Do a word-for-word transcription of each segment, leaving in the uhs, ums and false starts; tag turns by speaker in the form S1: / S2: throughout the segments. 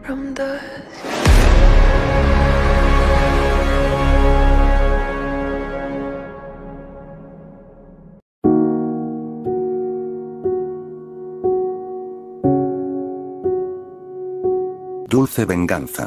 S1: from dusk.
S2: Dulce venganza.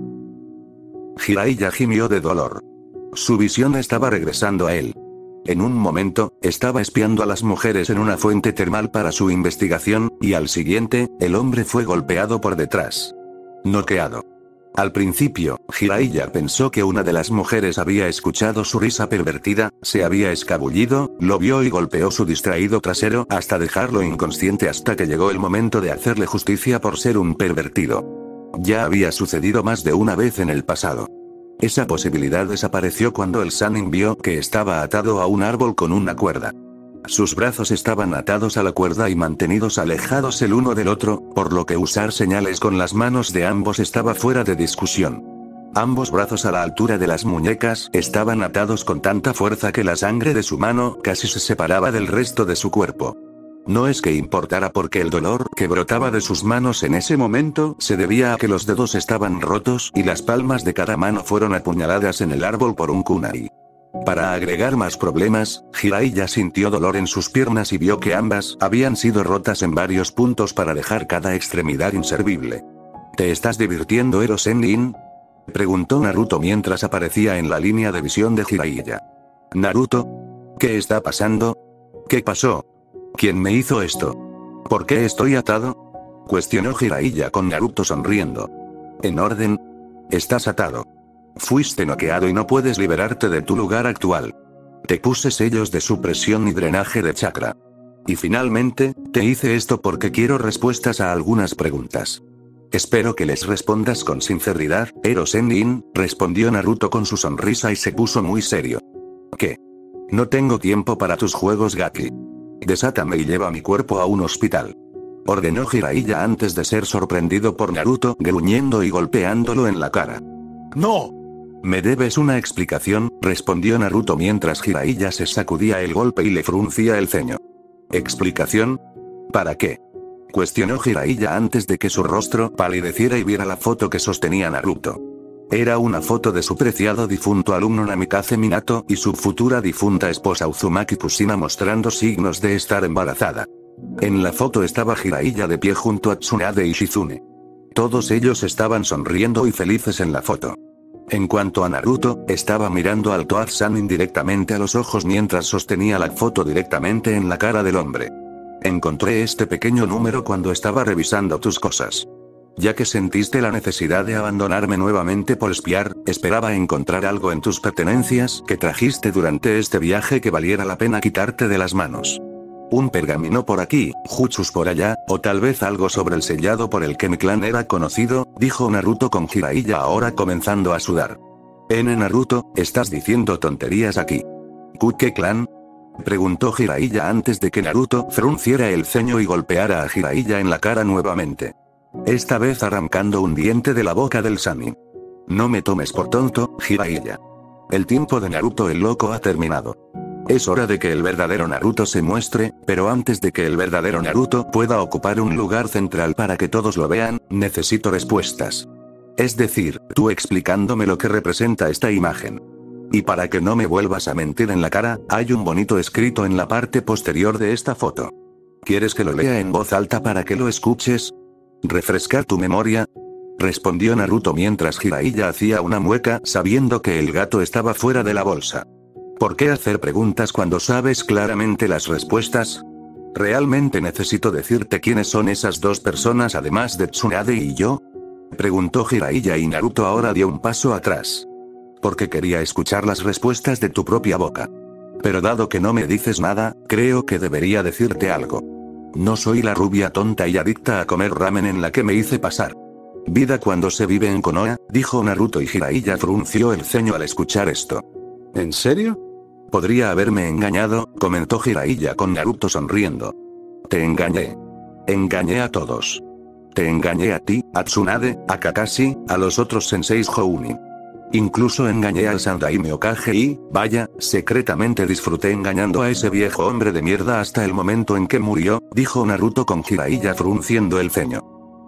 S2: Jiraiya gimió de dolor. Su visión estaba regresando a él. En un momento, estaba espiando a las mujeres en una fuente termal para su investigación, y al siguiente, el hombre fue golpeado por detrás. Noqueado. Al principio, Jiraiya pensó que una de las mujeres había escuchado su risa pervertida, se había escabullido, lo vio y golpeó su distraído trasero hasta dejarlo inconsciente hasta que llegó el momento de hacerle justicia por ser un pervertido. Ya había sucedido más de una vez en el pasado. Esa posibilidad desapareció cuando el Sannin vio que estaba atado a un árbol con una cuerda. Sus brazos estaban atados a la cuerda y mantenidos alejados el uno del otro, por lo que usar señales con las manos de ambos estaba fuera de discusión. Ambos brazos a la altura de las muñecas estaban atados con tanta fuerza que la sangre de su mano casi se separaba del resto de su cuerpo. No es que importara porque el dolor que brotaba de sus manos en ese momento se debía a que los dedos estaban rotos y las palmas de cada mano fueron apuñaladas en el árbol por un kunai. Para agregar más problemas, Jiraiya sintió dolor en sus piernas y vio que ambas habían sido rotas en varios puntos para dejar cada extremidad inservible. ¿Te estás divirtiendo, Ero Sennin?, preguntó Naruto mientras aparecía en la línea de visión de Jiraiya. ¿Naruto? ¿Qué está pasando? ¿Qué pasó? ¿Quién me hizo esto? ¿Por qué estoy atado?, cuestionó Jiraiya con Naruto sonriendo. En orden. Estás atado. Fuiste noqueado y no puedes liberarte de tu lugar actual. Te puse sellos de supresión y drenaje de chakra. Y finalmente, te hice esto porque quiero respuestas a algunas preguntas. Espero que les respondas con sinceridad, Ero Sennin, respondió Naruto con su sonrisa y se puso muy serio. ¿Qué? No tengo tiempo para tus juegos, Gaki. Desátame y lleva mi cuerpo a un hospital. Ordenó Jiraiya antes de ser sorprendido por Naruto gruñendo y golpeándolo en la cara.
S3: ¡No!
S2: Me debes una explicación, respondió Naruto mientras Jiraiya se sacudía el golpe y le fruncía el ceño. ¿Explicación? ¿Para qué?, cuestionó Jiraiya antes de que su rostro palideciera y viera la foto que sostenía Naruto. Era una foto de su preciado difunto alumno Namikaze Minato y su futura difunta esposa Uzumaki Kushina mostrando signos de estar embarazada. En la foto estaba Jiraiya de pie junto a Tsunade y Shizune. Todos ellos estaban sonriendo y felices en la foto. En cuanto a Naruto, estaba mirando al Toad Sannin directamente a los ojos mientras sostenía la foto directamente en la cara del hombre. Encontré este pequeño número cuando estaba revisando tus cosas. Ya que sentiste la necesidad de abandonarme nuevamente por espiar, esperaba encontrar algo en tus pertenencias que trajiste durante este viaje que valiera la pena quitarte de las manos. Un pergamino por aquí, jutsus por allá, o tal vez algo sobre el sellado por el que mi clan era conocido, dijo Naruto con Jiraiya ahora comenzando a sudar. N Naruto, estás diciendo tonterías aquí. ¿Qué clan?, preguntó Jiraiya antes de que Naruto frunciera el ceño y golpeara a Jiraiya en la cara nuevamente. Esta vez arrancando un diente de la boca del Sannin. No me tomes por tonto, Jiraiya. El tiempo de Naruto el loco ha terminado. Es hora de que el verdadero Naruto se muestre, pero antes de que el verdadero Naruto pueda ocupar un lugar central para que todos lo vean, necesito respuestas. Es decir, tú explicándome lo que representa esta imagen. Y para que no me vuelvas a mentir en la cara, hay un bonito escrito en la parte posterior de esta foto. ¿Quieres que lo lea en voz alta para que lo escuches? ¿Refrescar tu memoria?, respondió Naruto mientras Jiraiya hacía una mueca sabiendo que el gato estaba fuera de la bolsa. ¿Por qué hacer preguntas cuando sabes claramente las respuestas? ¿Realmente necesito decirte quiénes son esas dos personas además de Tsunade y yo?, preguntó Jiraiya y Naruto ahora dio un paso atrás. Porque quería escuchar las respuestas de tu propia boca. Pero dado que no me dices nada, creo que debería decirte algo. No soy la rubia tonta y adicta a comer ramen en la que me hice pasar. Vida cuando se vive en Konoha, dijo Naruto y Jiraiya frunció el ceño al escuchar esto. ¿En serio? Podría haberme engañado, comentó Jiraiya con Naruto sonriendo. Te engañé. Engañé a todos. Te engañé a ti, a Tsunade, a Kakashi, a los otros senseis Jounin. Incluso engañé al Sandaime Hokage y, vaya, secretamente disfruté engañando a ese viejo hombre de mierda hasta el momento en que murió, dijo Naruto con Jiraiya frunciendo el ceño.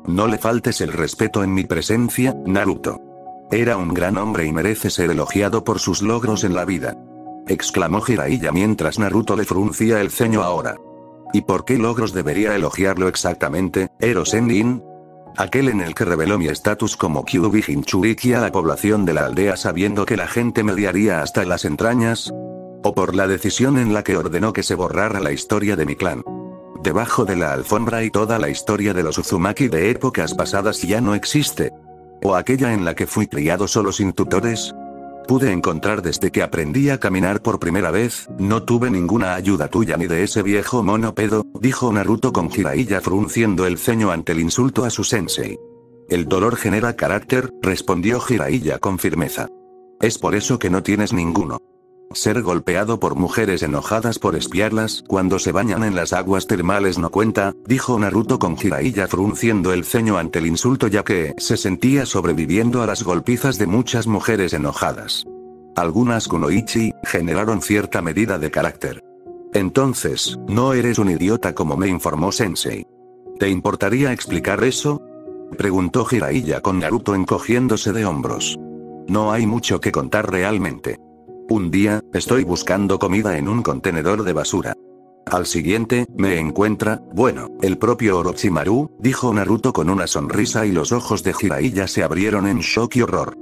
S2: No le faltes el respeto en mi presencia, Naruto. Era un gran hombre y merece ser elogiado por sus logros en la vida. Exclamó Jiraiya mientras Naruto le fruncía el ceño ahora. ¿Y por qué logros debería elogiarlo exactamente, Ero Sennin? Aquel en el que reveló mi estatus como Kyuubi Jinchuriki a la población de la aldea sabiendo que la gente me odiaría hasta las entrañas. ¿O por la decisión en la que ordenó que se borrara la historia de mi clan? Debajo de la alfombra y toda la historia de los Uzumaki de épocas pasadas ya no existe. ¿O aquella en la que fui criado solo sin tutores? Pude encontrar desde que aprendí a caminar por primera vez, no tuve ninguna ayuda tuya ni de ese viejo mono pedo, dijo Naruto con Jiraiya frunciendo el ceño ante el insulto a su sensei. El dolor genera carácter, respondió Jiraiya con firmeza. Es por eso que no tienes ninguno. Ser golpeado por mujeres enojadas por espiarlas cuando se bañan en las aguas termales no cuenta, dijo Naruto con Jiraiya frunciendo el ceño ante el insulto ya que se sentía sobreviviendo a las golpizas de muchas mujeres enojadas. Algunas kunoichi generaron cierta medida de carácter. Entonces, ¿no eres un idiota como me informó Sensei? ¿Te importaría explicar eso? Preguntó Jiraiya con Naruto encogiéndose de hombros. No hay mucho que contar realmente. Un día, estoy buscando comida en un contenedor de basura. Al siguiente, me encuentra, bueno, el propio Orochimaru, dijo Naruto con una sonrisa y los ojos de Jiraiya se abrieron en shock y horror.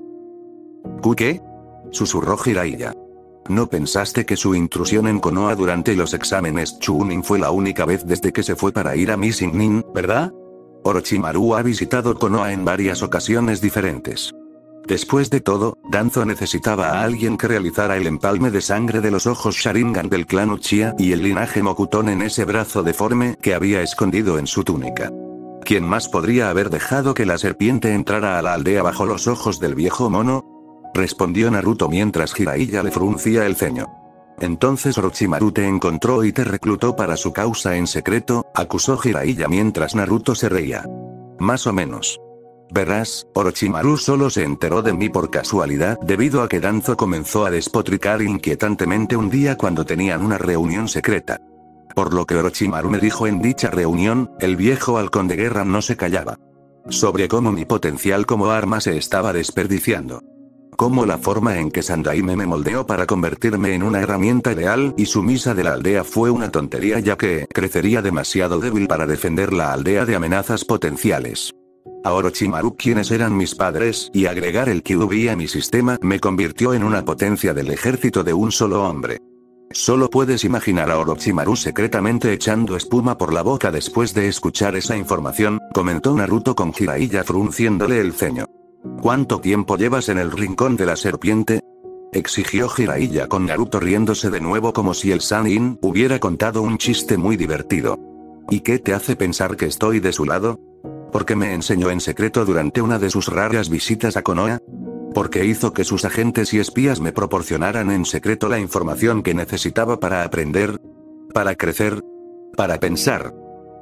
S2: ¿Qué? Susurró Jiraiya. ¿No pensaste que su intrusión en Konoha durante los exámenes Chunin fue la única vez desde que se fue para ir a Missing Nin, verdad? Orochimaru ha visitado Konoha en varias ocasiones diferentes. Después de todo, Danzo necesitaba a alguien que realizara el empalme de sangre de los ojos Sharingan del clan Uchiha y el linaje Mokuton en ese brazo deforme que había escondido en su túnica. ¿Quién más podría haber dejado que la serpiente entrara a la aldea bajo los ojos del viejo mono? Respondió Naruto mientras Jiraiya le fruncía el ceño. Entonces Orochimaru te encontró y te reclutó para su causa en secreto, acusó Jiraiya mientras Naruto se reía. Más o menos. Verás, Orochimaru solo se enteró de mí por casualidad debido a que Danzo comenzó a despotricar inquietantemente un día cuando tenían una reunión secreta. Por lo que Orochimaru me dijo en dicha reunión, el viejo halcón de guerra no se callaba. Sobre cómo mi potencial como arma se estaba desperdiciando. Cómo la forma en que Sandaime me moldeó para convertirme en una herramienta ideal y sumisa de la aldea fue una tontería ya que crecería demasiado débil para defender la aldea de amenazas potenciales. A Orochimaru quienes eran mis padres y agregar el Kyuubi a mi sistema me convirtió en una potencia del ejército de un solo hombre. Solo puedes imaginar a Orochimaru secretamente echando espuma por la boca después de escuchar esa información, comentó Naruto con Jiraiya frunciéndole el ceño. ¿Cuánto tiempo llevas en el rincón de la serpiente? Exigió Jiraiya con Naruto riéndose de nuevo como si el Sannin hubiera contado un chiste muy divertido. ¿Y qué te hace pensar que estoy de su lado? ¿Porque me enseñó en secreto durante una de sus raras visitas a Konoha? ¿Porque hizo que sus agentes y espías me proporcionaran en secreto la información que necesitaba para aprender? ¿Para crecer? ¿Para pensar?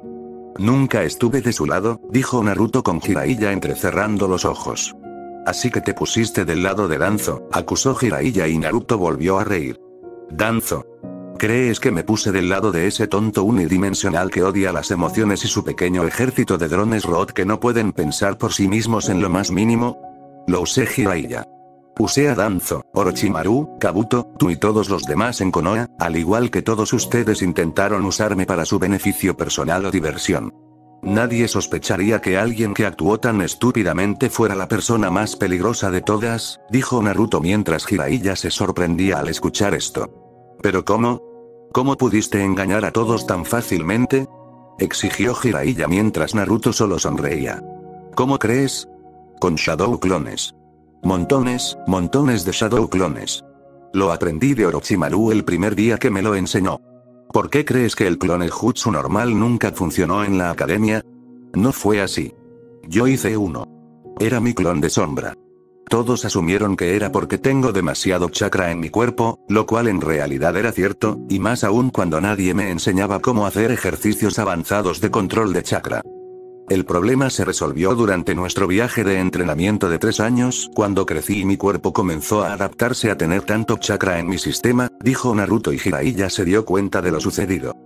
S2: Nunca estuve de su lado, dijo Naruto con Jiraiya entrecerrando los ojos. Así que te pusiste del lado de Danzo, acusó Jiraiya y Naruto volvió a reír. Danzo. ¿Crees que me puse del lado de ese tonto unidimensional que odia las emociones y su pequeño ejército de drones robot que no pueden pensar por sí mismos en lo más mínimo? Lo usé Jiraiya. Usé a Danzo, Orochimaru, Kabuto, tú y todos los demás en Konoha, al igual que todos ustedes intentaron usarme para su beneficio personal o diversión. Nadie sospecharía que alguien que actuó tan estúpidamente fuera la persona más peligrosa de todas, dijo Naruto mientras Jiraiya se sorprendía al escuchar esto. ¿Pero cómo? ¿Cómo pudiste engañar a todos tan fácilmente? Exigió Jiraiya mientras Naruto solo sonreía. ¿Cómo crees? Con Shadow Clones. Montones, montones de Shadow Clones. Lo aprendí de Orochimaru el primer día que me lo enseñó. ¿Por qué crees que el clone Jutsu normal nunca funcionó en la academia? No fue así. Yo hice uno. Era mi clon de sombra. Todos asumieron que era porque tengo demasiado chakra en mi cuerpo, lo cual en realidad era cierto, y más aún cuando nadie me enseñaba cómo hacer ejercicios avanzados de control de chakra. El problema se resolvió durante nuestro viaje de entrenamiento de tres años, cuando crecí y mi cuerpo comenzó a adaptarse a tener tanto chakra en mi sistema, dijo Naruto y Jiraiya se dio cuenta de lo sucedido.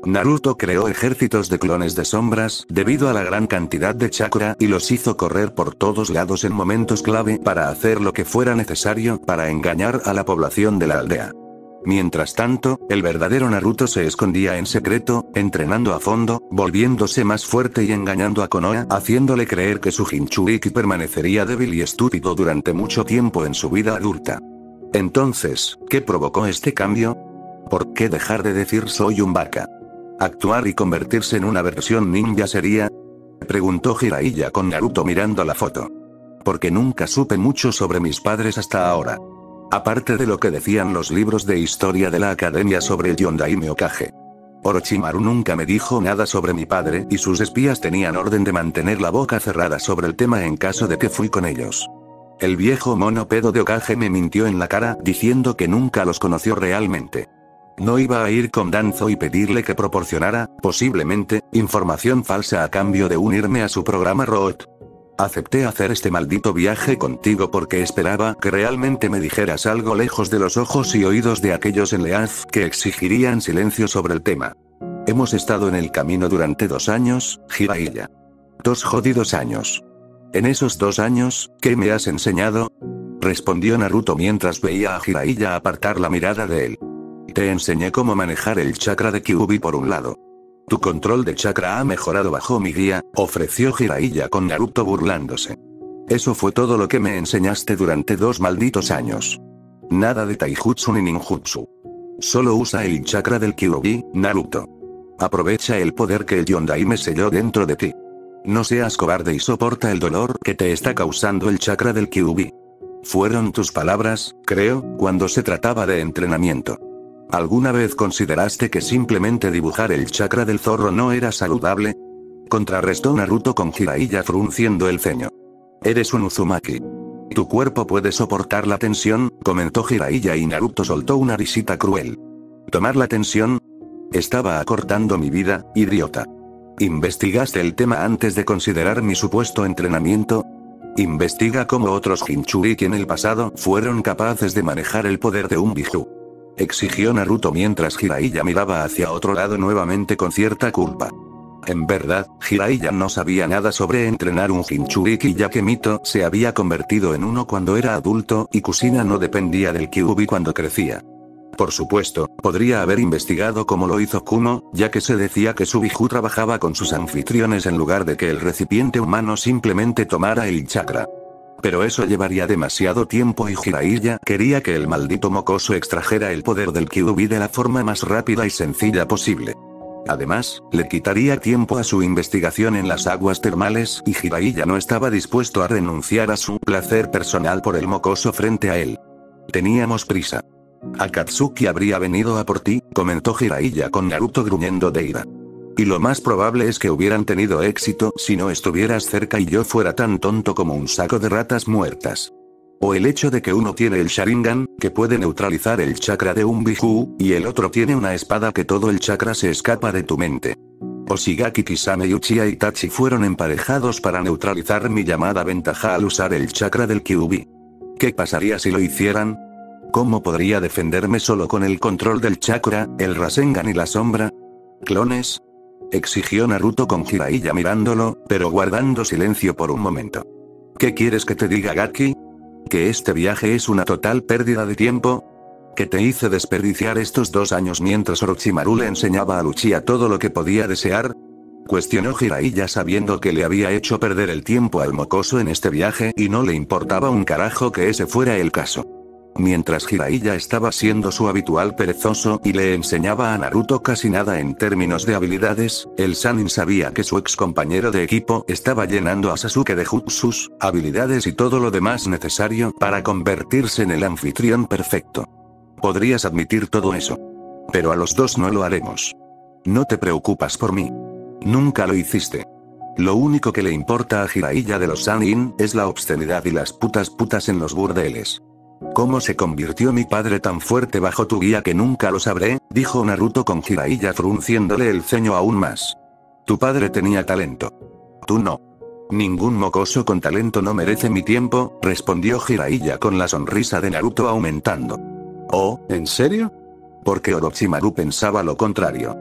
S2: Naruto creó ejércitos de clones de sombras debido a la gran cantidad de chakra y los hizo correr por todos lados en momentos clave para hacer lo que fuera necesario para engañar a la población de la aldea. Mientras tanto, el verdadero Naruto se escondía en secreto, entrenando a fondo, volviéndose más fuerte y engañando a Konoha, haciéndole creer que su Jinchuriki permanecería débil y estúpido durante mucho tiempo en su vida adulta. Entonces, ¿qué provocó este cambio? ¿Por qué dejar de decir soy un vaca? ¿Actuar y convertirse en una versión ninja sería? Preguntó Jiraiya con Naruto mirando la foto. Porque nunca supe mucho sobre mis padres hasta ahora. Aparte de lo que decían los libros de historia de la academia sobre el Yondaime Hokage. Orochimaru nunca me dijo nada sobre mi padre y sus espías tenían orden de mantener la boca cerrada sobre el tema en caso de que fui con ellos. El viejo mono pedo de Hokage me mintió en la cara diciendo que nunca los conoció realmente. No iba a ir con Danzo y pedirle que proporcionara, posiblemente, información falsa a cambio de unirme a su programa Root. Acepté hacer este maldito viaje contigo porque esperaba que realmente me dijeras algo lejos de los ojos y oídos de aquellos en Leaf que exigirían silencio sobre el tema. Hemos estado en el camino durante dos años, Jiraiya. Dos jodidos años. En esos dos años, ¿qué me has enseñado? Respondió Naruto mientras veía a Jiraiya apartar la mirada de él. Te enseñé cómo manejar el chakra de Kyuubi por un lado. Tu control de chakra ha mejorado bajo mi guía, ofreció Jiraiya con Naruto burlándose. Eso fue todo lo que me enseñaste durante dos malditos años. Nada de taijutsu ni ninjutsu. Solo usa el chakra del Kyuubi, Naruto. Aprovecha el poder que el Yondaime selló dentro de ti. No seas cobarde y soporta el dolor que te está causando el chakra del Kyuubi. Fueron tus palabras, creo, cuando se trataba de entrenamiento. ¿Alguna vez consideraste que simplemente dibujar el chakra del zorro no era saludable? Contrarrestó Naruto con Jiraiya frunciendo el ceño. Eres un Uzumaki. Tu cuerpo puede soportar la tensión, comentó Jiraiya y Naruto soltó una risita cruel. ¿Tomar la tensión? Estaba acortando mi vida, idiota. ¿Investigaste el tema antes de considerar mi supuesto entrenamiento? Investiga cómo otros Jinchuriki en el pasado fueron capaces de manejar el poder de un Biju. Exigió Naruto mientras Jiraiya miraba hacia otro lado nuevamente con cierta culpa. En verdad, Jiraiya no sabía nada sobre entrenar un Jinchuriki ya que Mito se había convertido en uno cuando era adulto y Kushina no dependía del Kyuubi cuando crecía. Por supuesto, podría haber investigado cómo lo hizo Kumo, ya que se decía que su Biju trabajaba con sus anfitriones en lugar de que el recipiente humano simplemente tomara el chakra. Pero eso llevaría demasiado tiempo y Jiraiya quería que el maldito mocoso extrajera el poder del Kyuubi de la forma más rápida y sencilla posible. Además, le quitaría tiempo a su investigación en las aguas termales y Jiraiya no estaba dispuesto a renunciar a su placer personal por el mocoso frente a él. Teníamos prisa. Akatsuki habría venido a por ti, comentó Jiraiya con Naruto gruñendo de ira. Y lo más probable es que hubieran tenido éxito si no estuvieras cerca y yo fuera tan tonto como un saco de ratas muertas. O el hecho de que uno tiene el Sharingan, que puede neutralizar el chakra de un Biju, y el otro tiene una espada que todo el chakra se escapa de tu mente. Oshigaki Kisame y Uchiha Itachi fueron emparejados para neutralizar mi llamada ventaja al usar el chakra del Kyuubi. ¿Qué pasaría si lo hicieran? ¿Cómo podría defenderme solo con el control del chakra, el Rasengan y la sombra? ¿Clones? Exigió Naruto con Jiraiya mirándolo, pero guardando silencio por un momento. ¿Qué quieres que te diga, Gaki? ¿Que este viaje es una total pérdida de tiempo? ¿Que te hice desperdiciar estos dos años mientras Orochimaru le enseñaba a Uchiha todo lo que podía desear? Cuestionó Jiraiya sabiendo que le había hecho perder el tiempo al mocoso en este viaje y no le importaba un carajo que ese fuera el caso. Mientras Jiraiya estaba siendo su habitual perezoso y le enseñaba a Naruto casi nada en términos de habilidades, el Sannin sabía que su ex compañero de equipo estaba llenando a Sasuke de jutsus, habilidades y todo lo demás necesario para convertirse en el anfitrión perfecto. Podrías admitir todo eso. Pero a los dos no lo haremos. No te preocupas por mí. Nunca lo hiciste. Lo único que le importa a Jiraiya de los Sannin es la obscenidad y las putas putas en los burdeles. ¿Cómo se convirtió mi padre tan fuerte bajo tu guía que nunca lo sabré? Dijo Naruto con Jiraiya frunciéndole el ceño aún más. Tu padre tenía talento. Tú no. Ningún mocoso con talento no merece mi tiempo, respondió Jiraiya con la sonrisa de Naruto aumentando. Oh, ¿en serio? Porque Orochimaru pensaba lo contrario.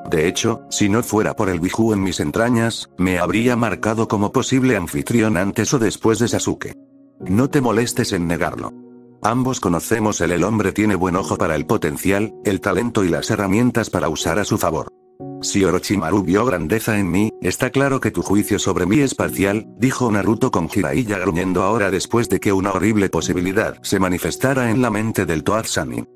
S2: De hecho, si no fuera por el Biju en mis entrañas, me habría marcado como posible anfitrión antes o después de Sasuke. No te molestes en negarlo. Ambos conocemos el el hombre tiene buen ojo para el potencial, el talento y las herramientas para usar a su favor. Si Orochimaru vio grandeza en mí, está claro que tu juicio sobre mí es parcial, dijo Naruto con Jiraiya gruñendo ahora después de que una horrible posibilidad se manifestara en la mente del Toad Sannin.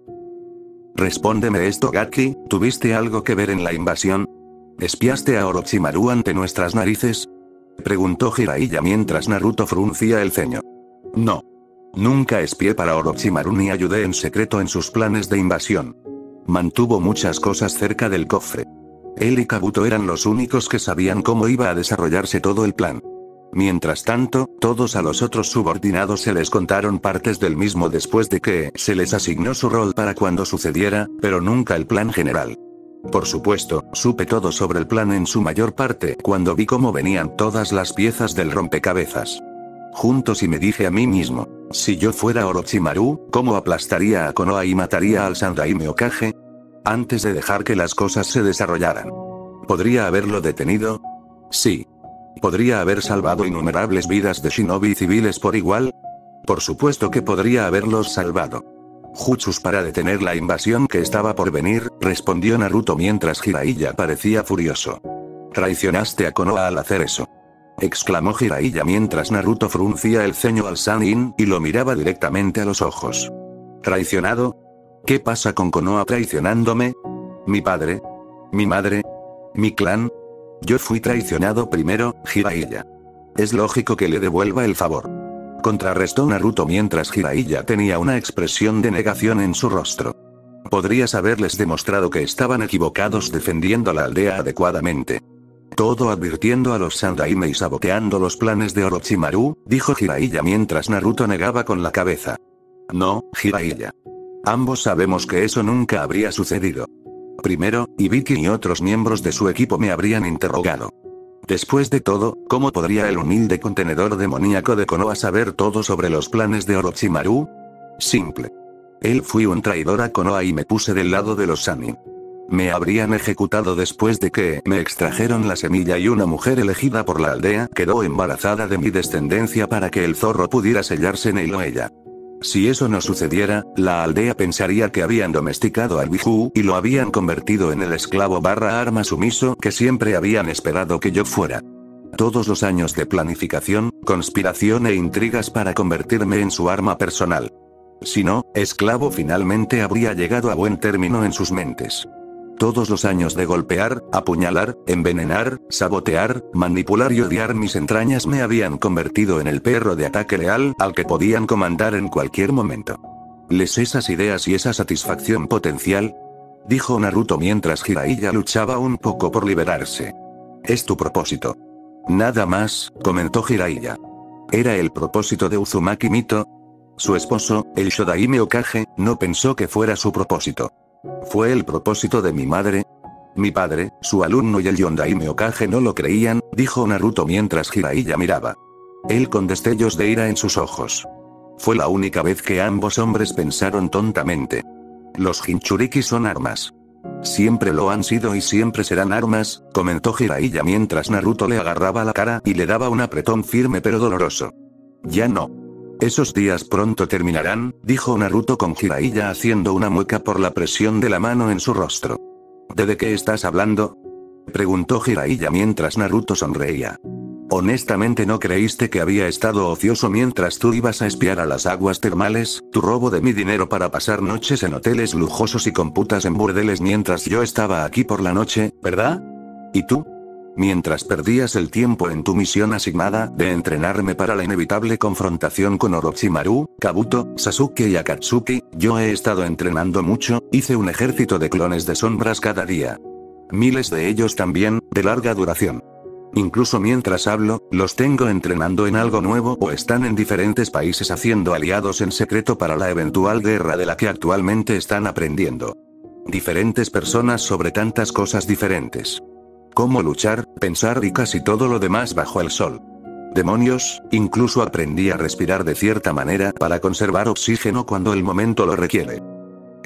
S2: Respóndeme esto, Gaki, ¿tuviste algo que ver en la invasión? ¿Espiaste a Orochimaru ante nuestras narices? Preguntó Jiraiya mientras Naruto fruncía el ceño. No. Nunca espié para Orochimaru ni ayudé en secreto en sus planes de invasión. Mantuvo muchas cosas cerca del cofre. Él y Kabuto eran los únicos que sabían cómo iba a desarrollarse todo el plan. Mientras tanto, todos a los otros subordinados se les contaron partes del mismo después de que se les asignó su rol para cuando sucediera, pero nunca el plan general. Por supuesto, supe todo sobre el plan en su mayor parte cuando vi cómo venían todas las piezas del rompecabezas juntos y me dije a mí mismo, si yo fuera Orochimaru, ¿cómo aplastaría a Konoha y mataría al Sandaime Hokage? Antes de dejar que las cosas se desarrollaran. ¿Podría haberlo detenido? Sí. ¿Podría haber salvado innumerables vidas de shinobi civiles por igual? Por supuesto que podría haberlos salvado. Jutsus para detener la invasión que estaba por venir, respondió Naruto mientras Jiraiya parecía furioso. Traicionaste a Konoha al hacer eso. Exclamó Jiraiya mientras Naruto fruncía el ceño al Sannin y lo miraba directamente a los ojos. ¿Traicionado? ¿Qué pasa con Konoha traicionándome? ¿Mi padre? ¿Mi madre? ¿Mi clan? Yo fui traicionado primero, Jiraiya. Es lógico que le devuelva el favor. Contrarrestó Naruto mientras Jiraiya tenía una expresión de negación en su rostro. Podrías haberles demostrado que estaban equivocados defendiendo la aldea adecuadamente. Todo advirtiendo a los Sandaime y saboteando los planes de Orochimaru, dijo Jiraiya mientras Naruto negaba con la cabeza. No, Jiraiya. Ambos sabemos que eso nunca habría sucedido. Primero, Ibiki y otros miembros de su equipo me habrían interrogado. Después de todo, ¿cómo podría el humilde contenedor demoníaco de Konoha saber todo sobre los planes de Orochimaru? Simple. Él fui un traidor a Konoha y me puse del lado de los Sannin. Me habrían ejecutado después de que me extrajeron la semilla y una mujer elegida por la aldea quedó embarazada de mi descendencia para que el zorro pudiera sellarse en él o ella. Si eso no sucediera, la aldea pensaría que habían domesticado al Biju y lo habían convertido en el esclavo barra arma sumiso que siempre habían esperado que yo fuera. Todos los años de planificación, conspiración e intrigas para convertirme en su arma personal. Si no, esclavo finalmente habría llegado a buen término en sus mentes. Todos los años de golpear, apuñalar, envenenar, sabotear, manipular y odiar mis entrañas me habían convertido en el perro de ataque leal al que podían comandar en cualquier momento. ¿Les esas ideas y esa satisfacción potencial? Dijo Naruto mientras Jiraiya luchaba un poco por liberarse. Es tu propósito. Nada más, comentó Jiraiya. ¿Era el propósito de Uzumaki Mito? Su esposo, el Shodaime Hokage, no pensó que fuera su propósito. ¿Fue el propósito de mi madre? Mi padre, su alumno y el Yondaime Hokage no lo creían, dijo Naruto mientras Jiraiya miraba. Él con destellos de ira en sus ojos. Fue la única vez que ambos hombres pensaron tontamente. Los Jinchuriki son armas. Siempre lo han sido y siempre serán armas, comentó Jiraiya mientras Naruto le agarraba la cara y le daba un apretón firme pero doloroso. Ya no. Esos días pronto terminarán, dijo Naruto con Jiraiya haciendo una mueca por la presión de la mano en su rostro. ¿De qué estás hablando? Preguntó Jiraiya mientras Naruto sonreía. ¿Honestamente no creíste que había estado ocioso mientras tú ibas a espiar a las aguas termales, tu robo de mi dinero para pasar noches en hoteles lujosos y con putas en burdeles mientras yo estaba aquí por la noche, ¿verdad? ¿Y tú? Mientras perdías el tiempo en tu misión asignada de entrenarme para la inevitable confrontación con Orochimaru, Kabuto, Sasuke y Akatsuki, yo he estado entrenando mucho, hice un ejército de clones de sombras cada día. Miles de ellos también, de larga duración. Incluso mientras hablo, los tengo entrenando en algo nuevo o están en diferentes países haciendo aliados en secreto para la eventual guerra de la que actualmente están aprendiendo. Diferentes personas sobre tantas cosas diferentes. Cómo luchar, pensar y casi todo lo demás bajo el sol. Demonios, incluso aprendí a respirar de cierta manera para conservar oxígeno cuando el momento lo requiere.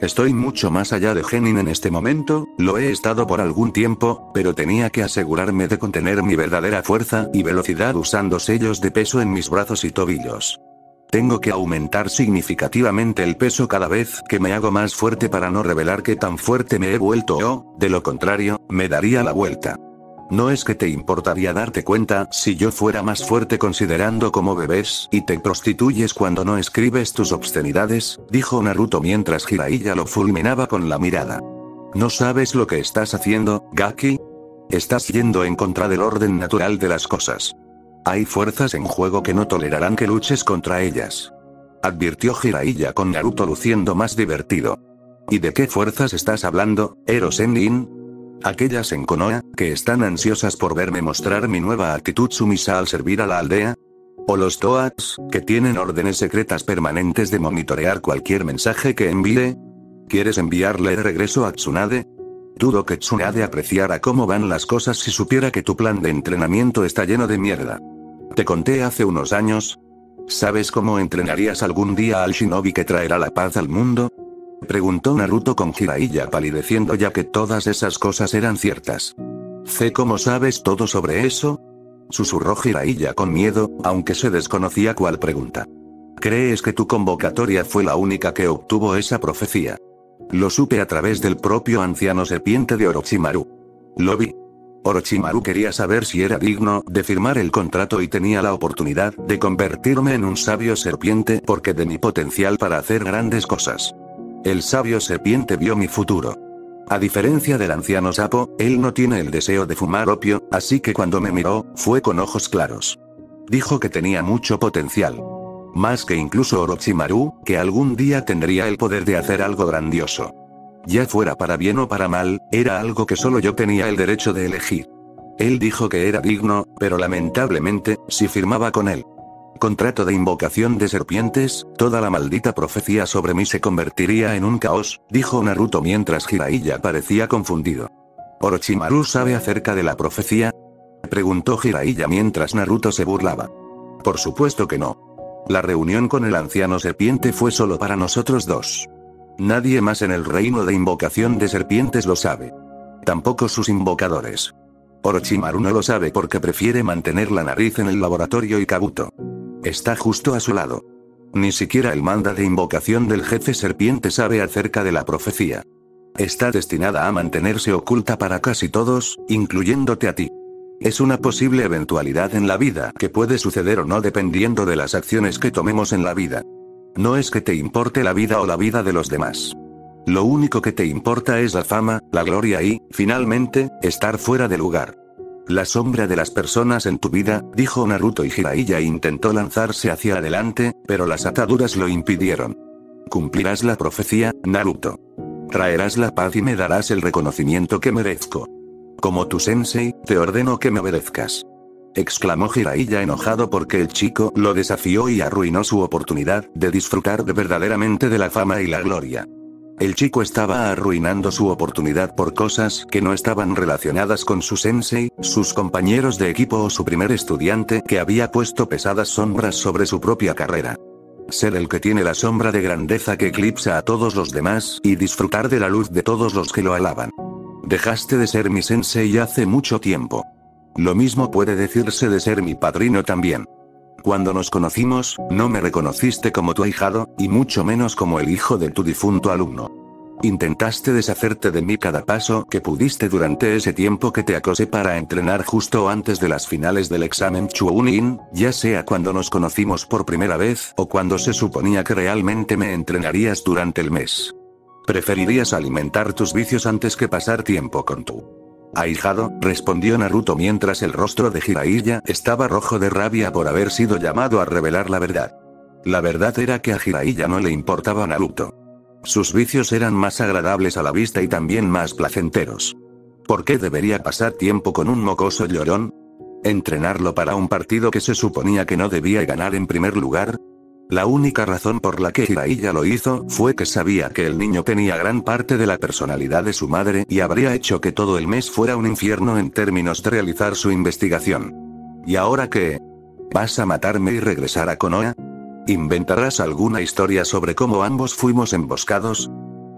S2: Estoy mucho más allá de Genin en este momento, lo he estado por algún tiempo, pero tenía que asegurarme de contener mi verdadera fuerza y velocidad usando sellos de peso en mis brazos y tobillos. Tengo que aumentar significativamente el peso cada vez que me hago más fuerte para no revelar qué tan fuerte me he vuelto o, de lo contrario, me daría la vuelta. ¿No es que te importaría darte cuenta si yo fuera más fuerte considerando cómo bebes y te prostituyes cuando no escribes tus obscenidades? Dijo Naruto mientras Jiraiya lo fulminaba con la mirada. ¿No sabes lo que estás haciendo, Gaki? Estás yendo en contra del orden natural de las cosas. Hay fuerzas en juego que no tolerarán que luches contra ellas. Advirtió Jiraiya con Naruto luciendo más divertido. ¿Y de qué fuerzas estás hablando, Ero Sennin? ¿Aquellas en Konoha, que están ansiosas por verme mostrar mi nueva actitud sumisa al servir a la aldea? ¿O los Toads, que tienen órdenes secretas permanentes de monitorear cualquier mensaje que envíe? ¿Quieres enviarle de regreso a Tsunade? Dudo que Tsunade apreciara cómo van las cosas si supiera que tu plan de entrenamiento está lleno de mierda. Te conté hace unos años. ¿Sabes cómo entrenarías algún día al shinobi que traerá la paz al mundo? Preguntó Naruto con Jiraiya palideciendo ya que todas esas cosas eran ciertas. ¿Sé cómo sabes todo sobre eso? Susurró Jiraiya con miedo, aunque se desconocía cuál pregunta. ¿Crees que tu convocatoria fue la única que obtuvo esa profecía? Lo supe a través del propio anciano serpiente de Orochimaru. Lo vi. Orochimaru quería saber si era digno de firmar el contrato y tenía la oportunidad de convertirme en un sabio serpiente porque de mi potencial para hacer grandes cosas. El sabio serpiente vio mi futuro. A diferencia del anciano sapo, él no tiene el deseo de fumar opio, así que cuando me miró, fue con ojos claros. Dijo que tenía mucho potencial. Más que incluso Orochimaru, que algún día tendría el poder de hacer algo grandioso. Ya fuera para bien o para mal, era algo que solo yo tenía el derecho de elegir. Él dijo que era digno, pero lamentablemente, si firmaba con él. Contrato de invocación de serpientes, toda la maldita profecía sobre mí se convertiría en un caos, dijo Naruto mientras Jiraiya parecía confundido. ¿Orochimaru sabe acerca de la profecía? Preguntó Jiraiya mientras Naruto se burlaba. Por supuesto que no. La reunión con el anciano serpiente fue solo para nosotros dos. Nadie más en el reino de invocación de serpientes lo sabe. Tampoco sus invocadores. Orochimaru no lo sabe porque prefiere mantener la nariz en el laboratorio y Kabuto está justo a su lado. Ni siquiera el manda de invocación del jefe serpiente sabe acerca de la profecía. Está destinada a mantenerse oculta para casi todos, incluyéndote a ti. Es una posible eventualidad en la vida que puede suceder o no dependiendo de las acciones que tomemos en la vida. No es que te importe la vida o la vida de los demás. Lo único que te importa es la fama, la gloria y, finalmente, estar fuera de lugar. La sombra de las personas en tu vida, dijo Naruto y Jiraiya intentó lanzarse hacia adelante, pero las ataduras lo impidieron. Cumplirás la profecía, Naruto. Traerás la paz y me darás el reconocimiento que merezco. Como tu sensei, te ordeno que me obedezcas. Exclamó Jiraiya enojado porque el chico lo desafió y arruinó su oportunidad de disfrutar de verdaderamente de la fama y la gloria. El chico estaba arruinando su oportunidad por cosas que no estaban relacionadas con su sensei, sus compañeros de equipo o su primer estudiante que había puesto pesadas sombras sobre su propia carrera. Ser el que tiene la sombra de grandeza que eclipsa a todos los demás y disfrutar de la luz de todos los que lo alaban. Dejaste de ser mi sensei hace mucho tiempo. Lo mismo puede decirse de ser mi padrino también. Cuando nos conocimos, no me reconociste como tu ahijado, y mucho menos como el hijo de tu difunto alumno. Intentaste deshacerte de mí cada paso que pudiste durante ese tiempo que te acosé para entrenar justo antes de las finales del examen Chunin, ya sea cuando nos conocimos por primera vez o cuando se suponía que realmente me entrenarías durante el mes. Preferirías alimentar tus vicios antes que pasar tiempo con tu ahijado, respondió Naruto mientras el rostro de Jiraiya estaba rojo de rabia por haber sido llamado a revelar la verdad. La verdad era que a Jiraiya no le importaba Naruto. Sus vicios eran más agradables a la vista y también más placenteros. ¿Por qué debería pasar tiempo con un mocoso llorón? ¿Entrenarlo para un partido que se suponía que no debía ganar en primer lugar? La única razón por la que Jiraiya lo hizo fue que sabía que el niño tenía gran parte de la personalidad de su madre y habría hecho que todo el mes fuera un infierno en términos de realizar su investigación. ¿Y ahora qué? ¿Vas a matarme y regresar a Konoha? ¿Inventarás alguna historia sobre cómo ambos fuimos emboscados?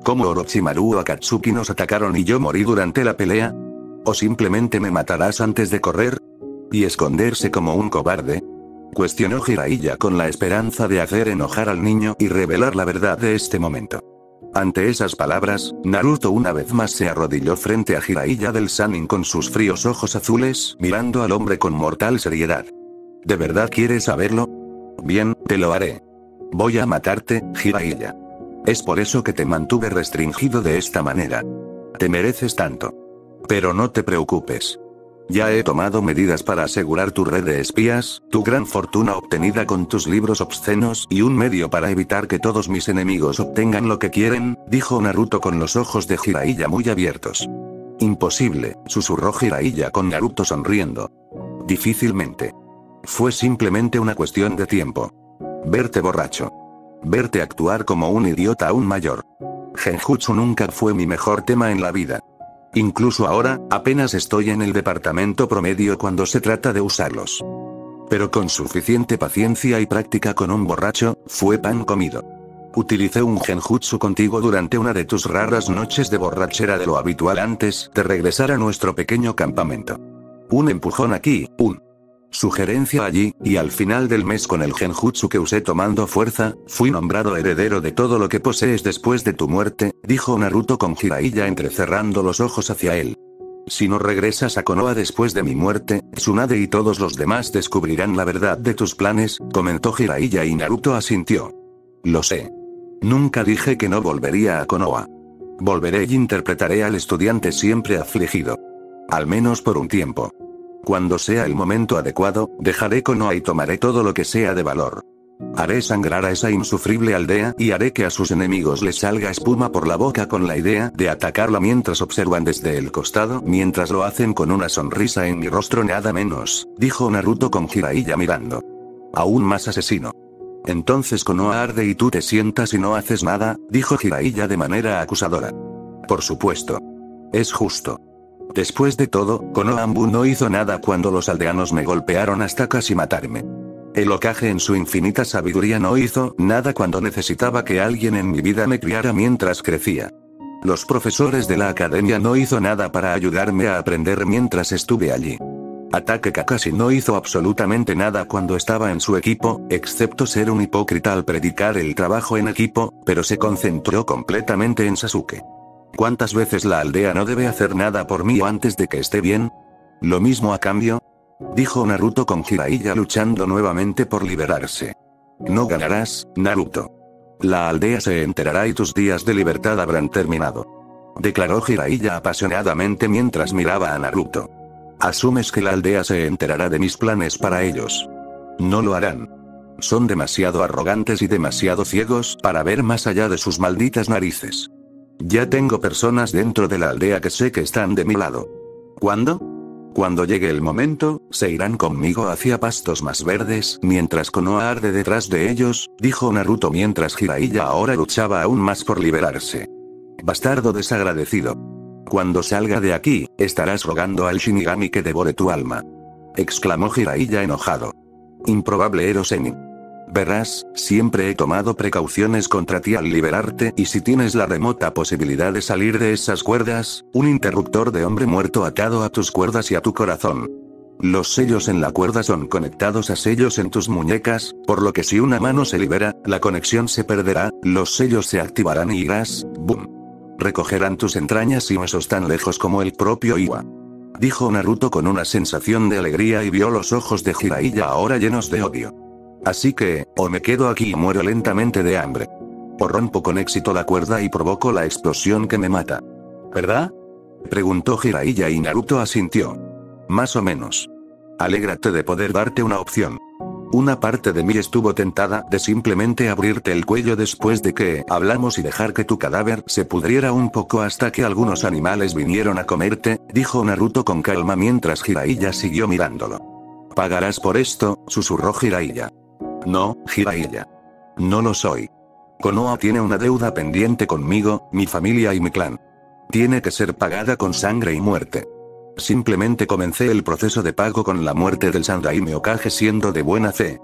S2: ¿Cómo Orochimaru o Akatsuki nos atacaron y yo morí durante la pelea? ¿O simplemente me matarás antes de correr? ¿Y esconderse como un cobarde? Cuestionó Jiraiya con la esperanza de hacer enojar al niño y revelar la verdad de este momento. Ante esas palabras, Naruto una vez más se arrodilló frente a Jiraiya del Sannin con sus fríos ojos azules, mirando al hombre con mortal seriedad. ¿De verdad quieres saberlo? Bien, te lo haré. Voy a matarte, Jiraiya. Es por eso que te mantuve restringido de esta manera. Te mereces tanto. Pero no te preocupes. Ya he tomado medidas para asegurar tu red de espías, tu gran fortuna obtenida con tus libros obscenos y un medio para evitar que todos mis enemigos obtengan lo que quieren, dijo Naruto con los ojos de Jiraiya muy abiertos. Imposible, susurró Jiraiya con Naruto sonriendo. Difícilmente. Fue simplemente una cuestión de tiempo. Verte borracho. Verte actuar como un idiota aún mayor. Genjutsu nunca fue mi mejor tema en la vida. Incluso ahora, apenas estoy en el departamento promedio cuando se trata de usarlos. Pero con suficiente paciencia y práctica con un borracho, fue pan comido. Utilicé un genjutsu contigo durante una de tus raras noches de borrachera de lo habitual antes de regresar a nuestro pequeño campamento. Un empujón aquí, un sugerencia allí, y al final del mes con el genjutsu que usé tomando fuerza, fui nombrado heredero de todo lo que posees después de tu muerte, dijo Naruto con Jiraiya entrecerrando los ojos hacia él. Si no regresas a Konoha después de mi muerte, Tsunade y todos los demás descubrirán la verdad de tus planes, comentó Jiraiya y Naruto asintió. Lo sé. Nunca dije que no volvería a Konoha. Volveré y interpretaré al estudiante siempre afligido. Al menos por un tiempo. Cuando sea el momento adecuado, dejaré Konoha y tomaré todo lo que sea de valor. Haré sangrar a esa insufrible aldea y haré que a sus enemigos les salga espuma por la boca con la idea de atacarla mientras observan desde el costado mientras lo hacen con una sonrisa en mi rostro nada menos, dijo Naruto con Jiraiya mirando. Aún más asesino. Entonces Konoha arde y tú te sientas y no haces nada, dijo Jiraiya de manera acusadora. Por supuesto. Es justo. Después de todo, Konoha-Anbu no hizo nada cuando los aldeanos me golpearon hasta casi matarme. El Hokage en su infinita sabiduría no hizo nada cuando necesitaba que alguien en mi vida me criara mientras crecía. Los profesores de la academia no hizo nada para ayudarme a aprender mientras estuve allí. Atake Kakashi no hizo absolutamente nada cuando estaba en su equipo, excepto ser un hipócrita al predicar el trabajo en equipo, pero se concentró completamente en Sasuke. ¿Cuántas veces la aldea no debe hacer nada por mí antes de que esté bien? ¿Lo mismo a cambio? Dijo Naruto con Jiraiya luchando nuevamente por liberarse. No ganarás, Naruto. La aldea se enterará y tus días de libertad habrán terminado. Declaró Jiraiya apasionadamente mientras miraba a Naruto. Asumes que la aldea se enterará de mis planes para ellos. No lo harán. Son demasiado arrogantes y demasiado ciegos para ver más allá de sus malditas narices. Ya tengo personas dentro de la aldea que sé que están de mi lado. ¿Cuándo? Cuando llegue el momento, se irán conmigo hacia pastos más verdes, mientras Konoha arde detrás de ellos, dijo Naruto mientras Jiraiya ahora luchaba aún más por liberarse. Bastardo desagradecido. Cuando salga de aquí, estarás rogando al Shinigami que devore tu alma. Exclamó Jiraiya enojado. Improbable Erosenin. Verás, siempre he tomado precauciones contra ti al liberarte y si tienes la remota posibilidad de salir de esas cuerdas, un interruptor de hombre muerto atado a tus cuerdas y a tu corazón. Los sellos en la cuerda son conectados a sellos en tus muñecas, por lo que si una mano se libera, la conexión se perderá, los sellos se activarán y irás, boom. Recogerán tus entrañas y huesos tan lejos como el propio Iwa. Dijo Naruto con una sensación de alegría y vio los ojos de Jiraiya ahora llenos de odio. Así que, o me quedo aquí y muero lentamente de hambre. O rompo con éxito la cuerda y provoco la explosión que me mata. ¿Verdad? Preguntó Jiraiya y Naruto asintió. Más o menos. Alégrate de poder darte una opción. Una parte de mí estuvo tentada de simplemente abrirte el cuello después de que hablamos y dejar que tu cadáver se pudriera un poco hasta que algunos animales vinieron a comerte, dijo Naruto con calma mientras Jiraiya siguió mirándolo. Pagarás por esto, susurró Jiraiya. No, Jiraiya. No lo soy. Konoha tiene una deuda pendiente conmigo, mi familia y mi clan. Tiene que ser pagada con sangre y muerte. Simplemente comencé el proceso de pago con la muerte del Sandaime Hokage siendo de buena fe.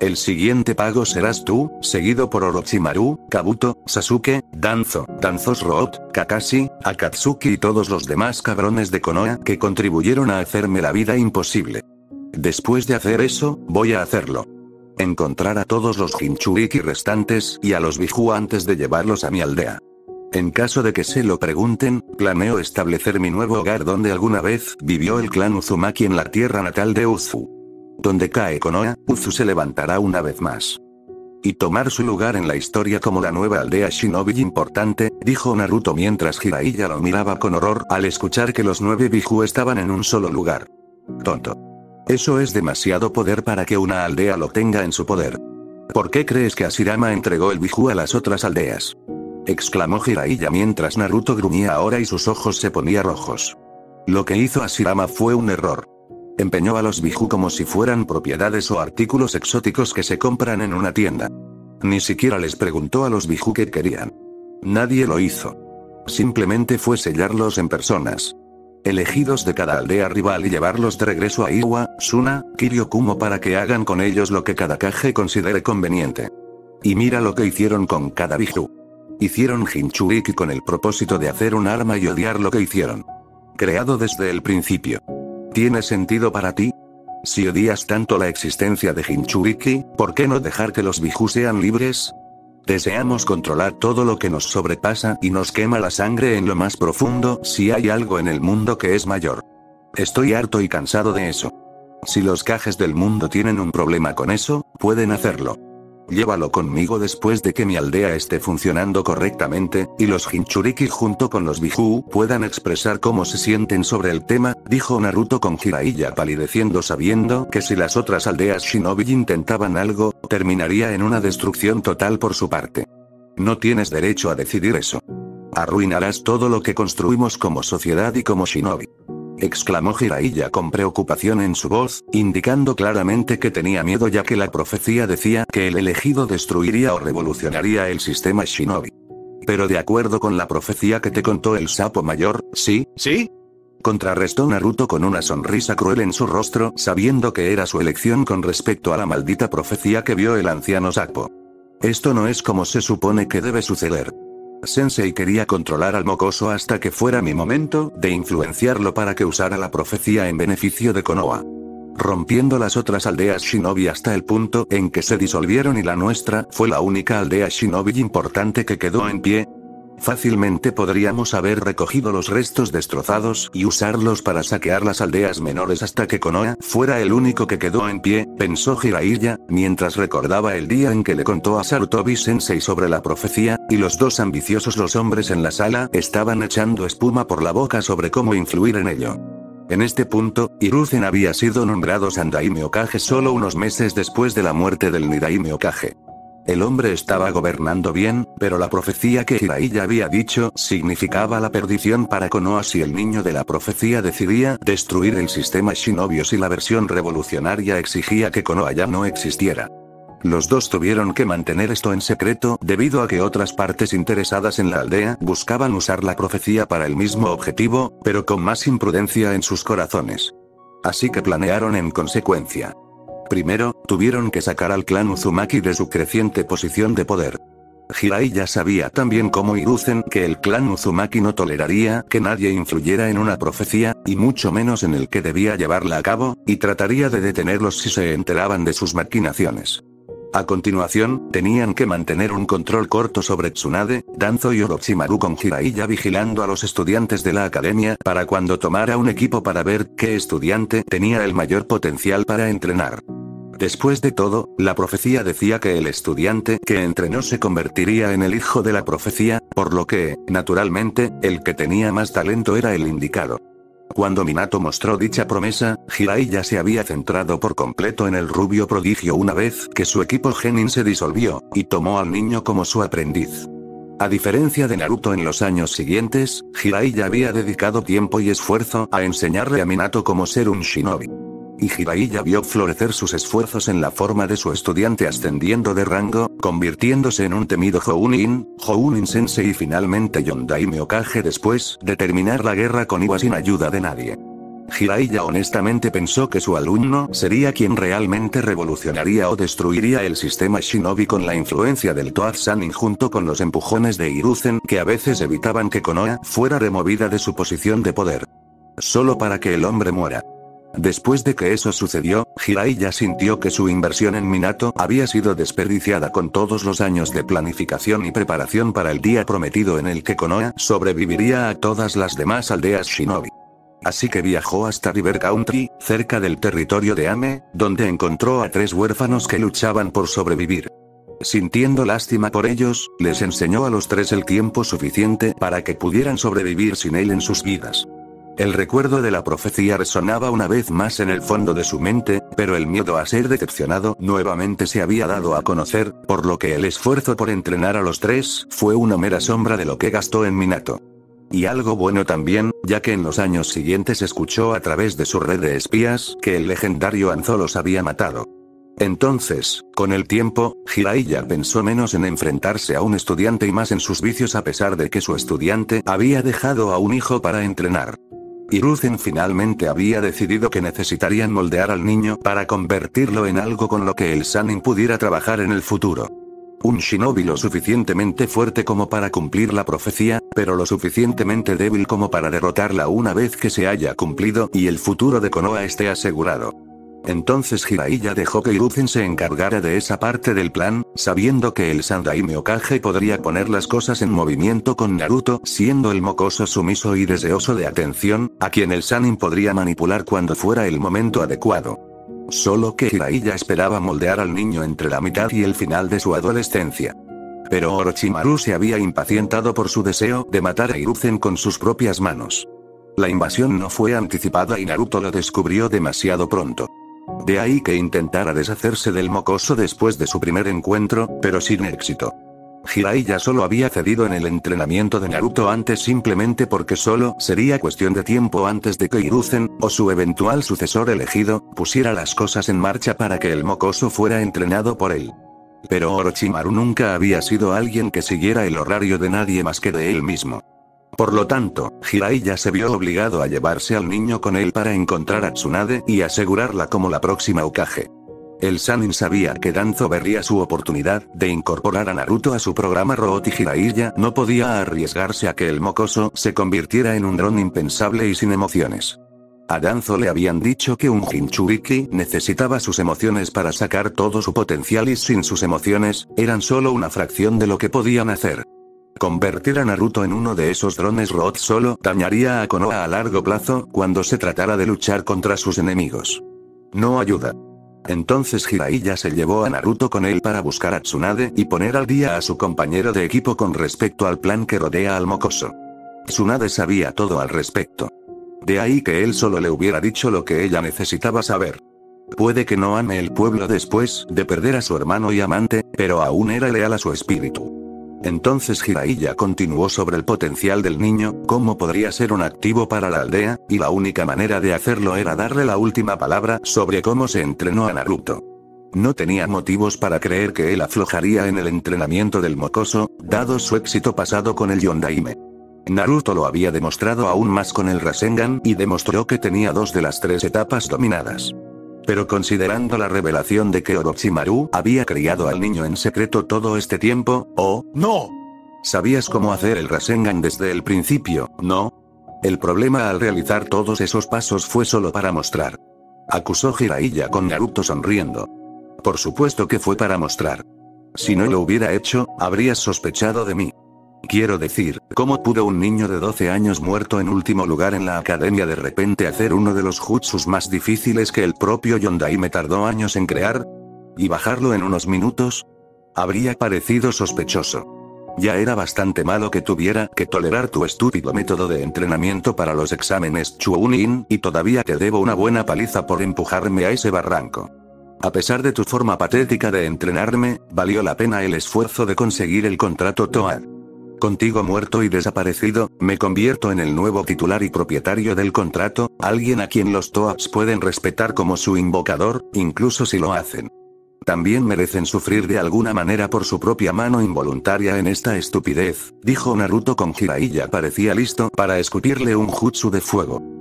S2: El siguiente pago serás tú, seguido por Orochimaru, Kabuto, Sasuke, Danzo, Danzos Root, Kakashi, Akatsuki y todos los demás cabrones de Konoha que contribuyeron a hacerme la vida imposible. Después de hacer eso, voy a hacerlo. Encontrar a todos los Jinchuriki restantes y a los Biju antes de llevarlos a mi aldea. En caso de que se lo pregunten, planeo establecer mi nuevo hogar donde alguna vez vivió el clan Uzumaki en la tierra natal de Uzu. Donde cae Konoha, Uzu se levantará una vez más. Y tomar su lugar en la historia como la nueva aldea shinobi importante, dijo Naruto mientras Jiraiya lo miraba con horror al escuchar que los nueve Biju estaban en un solo lugar. Tonto. Eso es demasiado poder para que una aldea lo tenga en su poder. ¿Por qué crees que Hashirama entregó el Biju a las otras aldeas? Exclamó Jiraiya mientras Naruto gruñía ahora y sus ojos se ponían rojos. Lo que hizo Hashirama fue un error. Empeñó a los Biju como si fueran propiedades o artículos exóticos que se compran en una tienda. Ni siquiera les preguntó a los Biju qué querían. Nadie lo hizo. Simplemente fue sellarlos en personas elegidos de cada aldea rival y llevarlos de regreso a Iwa, Suna, Kiryokumo para que hagan con ellos lo que cada Kage considere conveniente. Y mira lo que hicieron con cada Biju. Hicieron Jinchuriki con el propósito de hacer un arma y odiar lo que hicieron. Creado desde el principio. ¿Tiene sentido para ti? Si odias tanto la existencia de Jinchuriki, ¿por qué no dejar que los Biju sean libres? Deseamos controlar todo lo que nos sobrepasa y nos quema la sangre en lo más profundo si hay algo en el mundo que es mayor. Estoy harto y cansado de eso. Si los Kages del mundo tienen un problema con eso, pueden hacerlo. Llévalo conmigo después de que mi aldea esté funcionando correctamente, y los Jinchuriki junto con los Biju puedan expresar cómo se sienten sobre el tema, dijo Naruto con Jiraiya palideciendo sabiendo que si las otras aldeas shinobi intentaban algo, terminaría en una destrucción total por su parte. No tienes derecho a decidir eso. Arruinarás todo lo que construimos como sociedad y como shinobi. Exclamó Jiraiya con preocupación en su voz, indicando claramente que tenía miedo ya que la profecía decía que el elegido destruiría o revolucionaría el sistema shinobi. Pero de acuerdo con la profecía que te contó el sapo mayor, ¿sí? ¿Sí? Contrarrestó Naruto con una sonrisa cruel en su rostro, sabiendo que era su elección con respecto a la maldita profecía que vio el anciano sapo. Esto no es como se supone que debe suceder. Sensei quería controlar al mocoso hasta que fuera mi momento de influenciarlo para que usara la profecía en beneficio de Konoha. Rompiendo las otras aldeas shinobi hasta el punto en que se disolvieron y la nuestra fue la única aldea shinobi importante que quedó en pie. Fácilmente podríamos haber recogido los restos destrozados y usarlos para saquear las aldeas menores hasta que Konoha fuera el único que quedó en pie, pensó Jiraiya, mientras recordaba el día en que le contó a Sarutobi Sensei sobre la profecía, y los dos ambiciosos los hombres en la sala estaban echando espuma por la boca sobre cómo influir en ello. En este punto, Hiruzen había sido nombrado Sandaime Hokage solo unos meses después de la muerte del Nidaime Hokage. El hombre estaba gobernando bien, pero la profecía que Jiraiya había dicho significaba la perdición para Konoha si el niño de la profecía decidía destruir el sistema shinobi si la versión revolucionaria exigía que Konoha ya no existiera. Los dos tuvieron que mantener esto en secreto debido a que otras partes interesadas en la aldea buscaban usar la profecía para el mismo objetivo, pero con más imprudencia en sus corazones. Así que planearon en consecuencia. Primero, tuvieron que sacar al clan Uzumaki de su creciente posición de poder. Jiraiya sabía también como Hiruzen que el clan Uzumaki no toleraría que nadie influyera en una profecía, y mucho menos en el que debía llevarla a cabo, y trataría de detenerlos si se enteraban de sus maquinaciones. A continuación, tenían que mantener un control corto sobre Tsunade, Danzo y Orochimaru con Jiraiya vigilando a los estudiantes de la academia para cuando tomara un equipo para ver qué estudiante tenía el mayor potencial para entrenar. Después de todo, la profecía decía que el estudiante que entrenó se convertiría en el hijo de la profecía, por lo que, naturalmente, el que tenía más talento era el indicado. Cuando Minato mostró dicha promesa, Jiraiya se había centrado por completo en el rubio prodigio una vez que su equipo Genin se disolvió, y tomó al niño como su aprendiz. A diferencia de Naruto en los años siguientes, Jiraiya había dedicado tiempo y esfuerzo a enseñarle a Minato cómo ser un shinobi. Y Jiraiya vio florecer sus esfuerzos en la forma de su estudiante ascendiendo de rango, convirtiéndose en un temido Jounin, Jounin Sensei y finalmente Yondaime Hokage después de terminar la guerra con Iwa sin ayuda de nadie. Jiraiya honestamente pensó que su alumno sería quien realmente revolucionaría o destruiría el sistema Shinobi con la influencia del Toad Sannin junto con los empujones de Hiruzen que a veces evitaban que Konoha fuera removida de su posición de poder. Solo para que el hombre muera. Después de que eso sucedió, Jiraiya sintió que su inversión en Minato había sido desperdiciada con todos los años de planificación y preparación para el día prometido en el que Konoha sobreviviría a todas las demás aldeas Shinobi. Así que viajó hasta River Country, cerca del territorio de Ame, donde encontró a tres huérfanos que luchaban por sobrevivir. Sintiendo lástima por ellos, les enseñó a los tres el tiempo suficiente para que pudieran sobrevivir sin él en sus vidas. El recuerdo de la profecía resonaba una vez más en el fondo de su mente, pero el miedo a ser decepcionado nuevamente se había dado a conocer, por lo que el esfuerzo por entrenar a los tres fue una mera sombra de lo que gastó en Minato. Y algo bueno también, ya que en los años siguientes escuchó a través de su red de espías que el legendario Anzo los había matado. Entonces, con el tiempo, Jiraiya pensó menos en enfrentarse a un estudiante y más en sus vicios a pesar de que su estudiante había dejado a un hijo para entrenar. Hiruzen finalmente había decidido que necesitarían moldear al niño para convertirlo en algo con lo que el Sannin pudiera trabajar en el futuro. Un shinobi lo suficientemente fuerte como para cumplir la profecía, pero lo suficientemente débil como para derrotarla una vez que se haya cumplido y el futuro de Konoha esté asegurado. Entonces Jiraiya dejó que Hiruzen se encargara de esa parte del plan, sabiendo que el Sandaime Hokage podría poner las cosas en movimiento con Naruto, siendo el mocoso sumiso y deseoso de atención, a quien el Sannin podría manipular cuando fuera el momento adecuado. Solo que Jiraiya esperaba moldear al niño entre la mitad y el final de su adolescencia. Pero Orochimaru se había impacientado por su deseo de matar a Hiruzen con sus propias manos. La invasión no fue anticipada y Naruto lo descubrió demasiado pronto. De ahí que intentara deshacerse del mocoso después de su primer encuentro, pero sin éxito. Jiraiya solo había cedido en el entrenamiento de Naruto antes simplemente porque solo sería cuestión de tiempo antes de que Hiruzen, o su eventual sucesor elegido, pusiera las cosas en marcha para que el mocoso fuera entrenado por él. Pero Orochimaru nunca había sido alguien que siguiera el horario de nadie más que de él mismo. Por lo tanto, Jiraiya se vio obligado a llevarse al niño con él para encontrar a Tsunade y asegurarla como la próxima Hokage. El Sannin sabía que Danzo vería su oportunidad de incorporar a Naruto a su programa Root y Jiraiya no podía arriesgarse a que el mocoso se convirtiera en un dron impensable y sin emociones. A Danzo le habían dicho que un Jinchuriki necesitaba sus emociones para sacar todo su potencial y sin sus emociones, eran solo una fracción de lo que podían hacer. Convertir a Naruto en uno de esos drones Root solo dañaría a Konoha a largo plazo cuando se tratara de luchar contra sus enemigos. No ayuda. Entonces Jiraiya se llevó a Naruto con él para buscar a Tsunade y poner al día a su compañero de equipo con respecto al plan que rodea al mocoso. Tsunade sabía todo al respecto. De ahí que él solo le hubiera dicho lo que ella necesitaba saber. Puede que no ame el pueblo después de perder a su hermano y amante, pero aún era leal a su espíritu. Entonces Jiraiya continuó sobre el potencial del niño, cómo podría ser un activo para la aldea, y la única manera de hacerlo era darle la última palabra sobre cómo se entrenó a Naruto. No tenía motivos para creer que él aflojaría en el entrenamiento del mocoso, dado su éxito pasado con el Yondaime. Naruto lo había demostrado aún más con el Rasengan y demostró que tenía dos de las tres etapas dominadas. Pero considerando la revelación de que Orochimaru había criado al niño en secreto todo este tiempo, ¿oh, no? ¿Sabías cómo hacer el Rasengan desde el principio, no? El problema al realizar todos esos pasos fue solo para mostrar. Acusó Jiraiya con Naruto sonriendo. Por supuesto que fue para mostrar. Si no lo hubiera hecho, habrías sospechado de mí. Quiero decir, ¿cómo pudo un niño de doce años muerto en último lugar en la academia de repente hacer uno de los jutsus más difíciles que el propio Yondaime tardó años en crear? ¿Y bajarlo en unos minutos? Habría parecido sospechoso. Ya era bastante malo que tuviera que tolerar tu estúpido método de entrenamiento para los exámenes Chunin, y todavía te debo una buena paliza por empujarme a ese barranco. A pesar de tu forma patética de entrenarme, valió la pena el esfuerzo de conseguir el contrato Toad. Contigo muerto y desaparecido, me convierto en el nuevo titular y propietario del contrato, alguien a quien los Toads pueden respetar como su invocador, incluso si lo hacen. También merecen sufrir de alguna manera por su propia mano involuntaria en esta estupidez, dijo Naruto con Jiraiya parecía listo para escupirle un jutsu de fuego.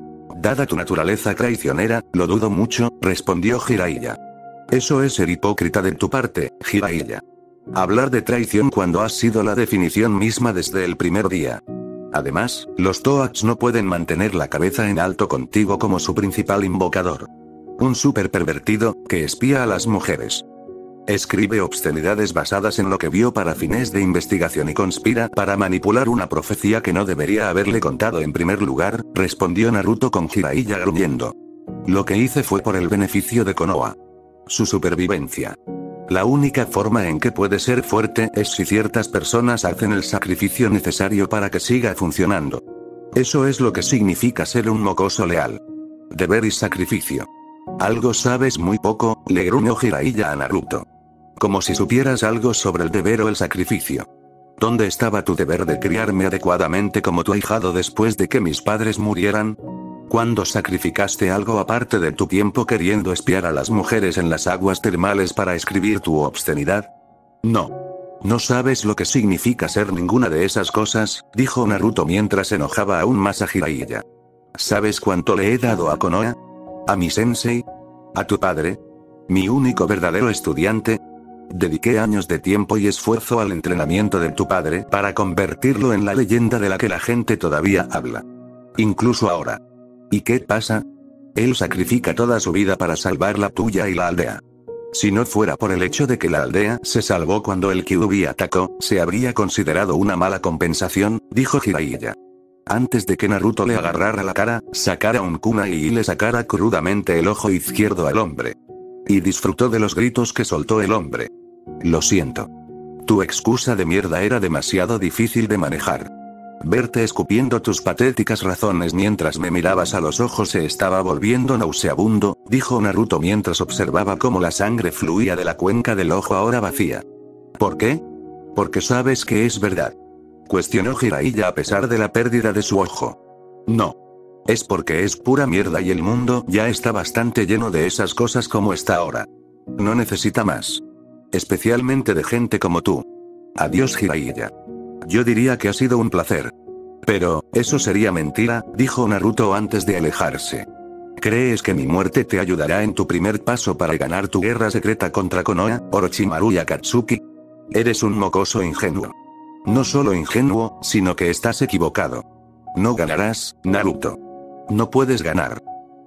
S2: Dada tu naturaleza traicionera, lo dudo mucho, respondió Jiraiya. Eso es ser hipócrita de tu parte, Jiraiya. Hablar de traición cuando has sido la definición misma desde el primer día. Además, los Toads no pueden mantener la cabeza en alto contigo como su principal invocador. Un súper pervertido, que espía a las mujeres. Escribe obscenidades basadas en lo que vio para fines de investigación y conspira para manipular una profecía que no debería haberle contado en primer lugar, respondió Naruto con Jiraiya gruñendo. Lo que hice fue por el beneficio de Konoha. Su supervivencia. La única forma en que puede ser fuerte es si ciertas personas hacen el sacrificio necesario para que siga funcionando. Eso es lo que significa ser un mocoso leal. Deber y sacrificio. Algo sabes muy poco, le gruñó Jiraiya a Naruto. Como si supieras algo sobre el deber o el sacrificio. ¿Dónde estaba tu deber de criarme adecuadamente como tu ahijado después de que mis padres murieran? ¿Cuándo sacrificaste algo aparte de tu tiempo queriendo espiar a las mujeres en las aguas termales para escribir tu obscenidad? No. No sabes lo que significa ser ninguna de esas cosas, dijo Naruto mientras enojaba aún más a Jiraiya. ¿Sabes cuánto le he dado a Konoha? ¿A mi sensei? ¿A tu padre? ¿Mi único verdadero estudiante? Dediqué años de tiempo y esfuerzo al entrenamiento de tu padre para convertirlo en la leyenda de la que la gente todavía habla. Incluso ahora. ¿Y qué pasa? Él sacrifica toda su vida para salvar la tuya y la aldea. Si no fuera por el hecho de que la aldea se salvó cuando el Kyuubi atacó, se habría considerado una mala compensación, dijo Jiraiya. Antes de que Naruto le agarrara la cara, sacara un kunai y le sacara crudamente el ojo izquierdo al hombre. Y disfrutó de los gritos que soltó el hombre. Lo siento. Tu excusa de mierda era demasiado difícil de manejar. Verte escupiendo tus patéticas razones mientras me mirabas a los ojos se estaba volviendo nauseabundo, dijo Naruto mientras observaba cómo la sangre fluía de la cuenca del ojo ahora vacía. ¿Por qué? Porque sabes que es verdad. Cuestionó Jiraiya a pesar de la pérdida de su ojo. No. Es porque es pura mierda y el mundo ya está bastante lleno de esas cosas como está ahora. No necesita más. Especialmente de gente como tú. Adiós Jiraiya. Yo diría que ha sido un placer. Pero, eso sería mentira, dijo Naruto antes de alejarse. ¿Crees que mi muerte te ayudará en tu primer paso para ganar tu guerra secreta contra Konoha, Orochimaru y Akatsuki? Eres un mocoso ingenuo. No solo ingenuo, sino que estás equivocado. No ganarás, Naruto. No puedes ganar.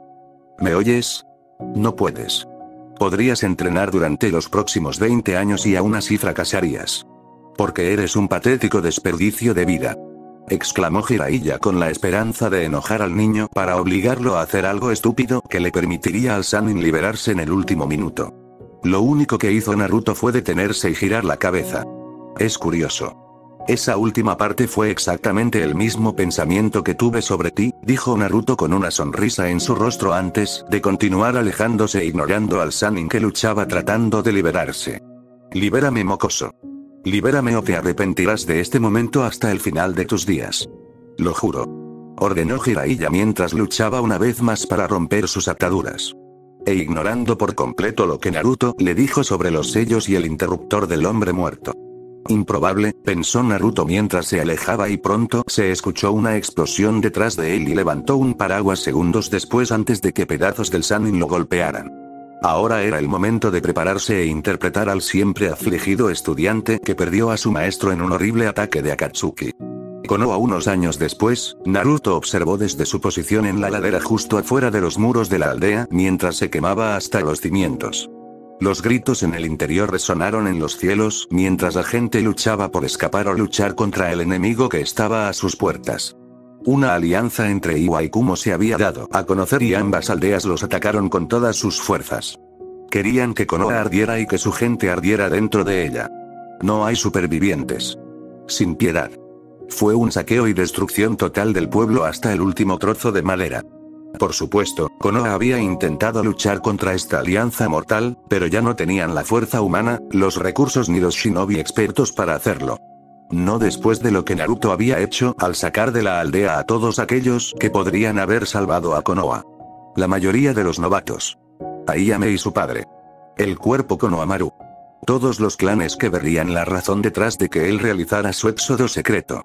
S2: ¿Me oyes? No puedes. Podrías entrenar durante los próximos veinte años y aún así fracasarías. Porque eres un patético desperdicio de vida. Exclamó Jiraiya con la esperanza de enojar al niño para obligarlo a hacer algo estúpido que le permitiría al Sannin liberarse en el último minuto. Lo único que hizo Naruto fue detenerse y girar la cabeza. Es curioso. Esa última parte fue exactamente el mismo pensamiento que tuve sobre ti, dijo Naruto con una sonrisa en su rostro antes de continuar alejándose e ignorando al Sannin que luchaba tratando de liberarse. Libérame mocoso. Libérame o te arrepentirás de este momento hasta el final de tus días. Lo juro. Ordenó Jiraiya mientras luchaba una vez más para romper sus ataduras. E ignorando por completo lo que Naruto le dijo sobre los sellos y el interruptor del hombre muerto. Improbable, pensó Naruto mientras se alejaba y pronto se escuchó una explosión detrás de él y levantó un paraguas segundos después antes de que pedazos del Sannin lo golpearan. Ahora era el momento de prepararse e interpretar al siempre afligido estudiante que perdió a su maestro en un horrible ataque de Akatsuki. Konoha unos años después, Naruto observó desde su posición en la ladera justo afuera de los muros de la aldea mientras se quemaba hasta los cimientos. Los gritos en el interior resonaron en los cielos mientras la gente luchaba por escapar o luchar contra el enemigo que estaba a sus puertas. Una alianza entre Iwa y Kumo se había dado a conocer y ambas aldeas los atacaron con todas sus fuerzas. Querían que Konoha ardiera y que su gente ardiera dentro de ella. No hay supervivientes. Sin piedad. Fue un saqueo y destrucción total del pueblo hasta el último trozo de madera. Por supuesto, Konoha había intentado luchar contra esta alianza mortal, pero ya no tenían la fuerza humana, los recursos ni los shinobi expertos para hacerlo. No después de lo que Naruto había hecho al sacar de la aldea a todos aquellos que podrían haber salvado a Konoha. La mayoría de los novatos. Ayame y su padre. El cuerpo Konohamaru. Todos los clanes que verían la razón detrás de que él realizara su éxodo secreto.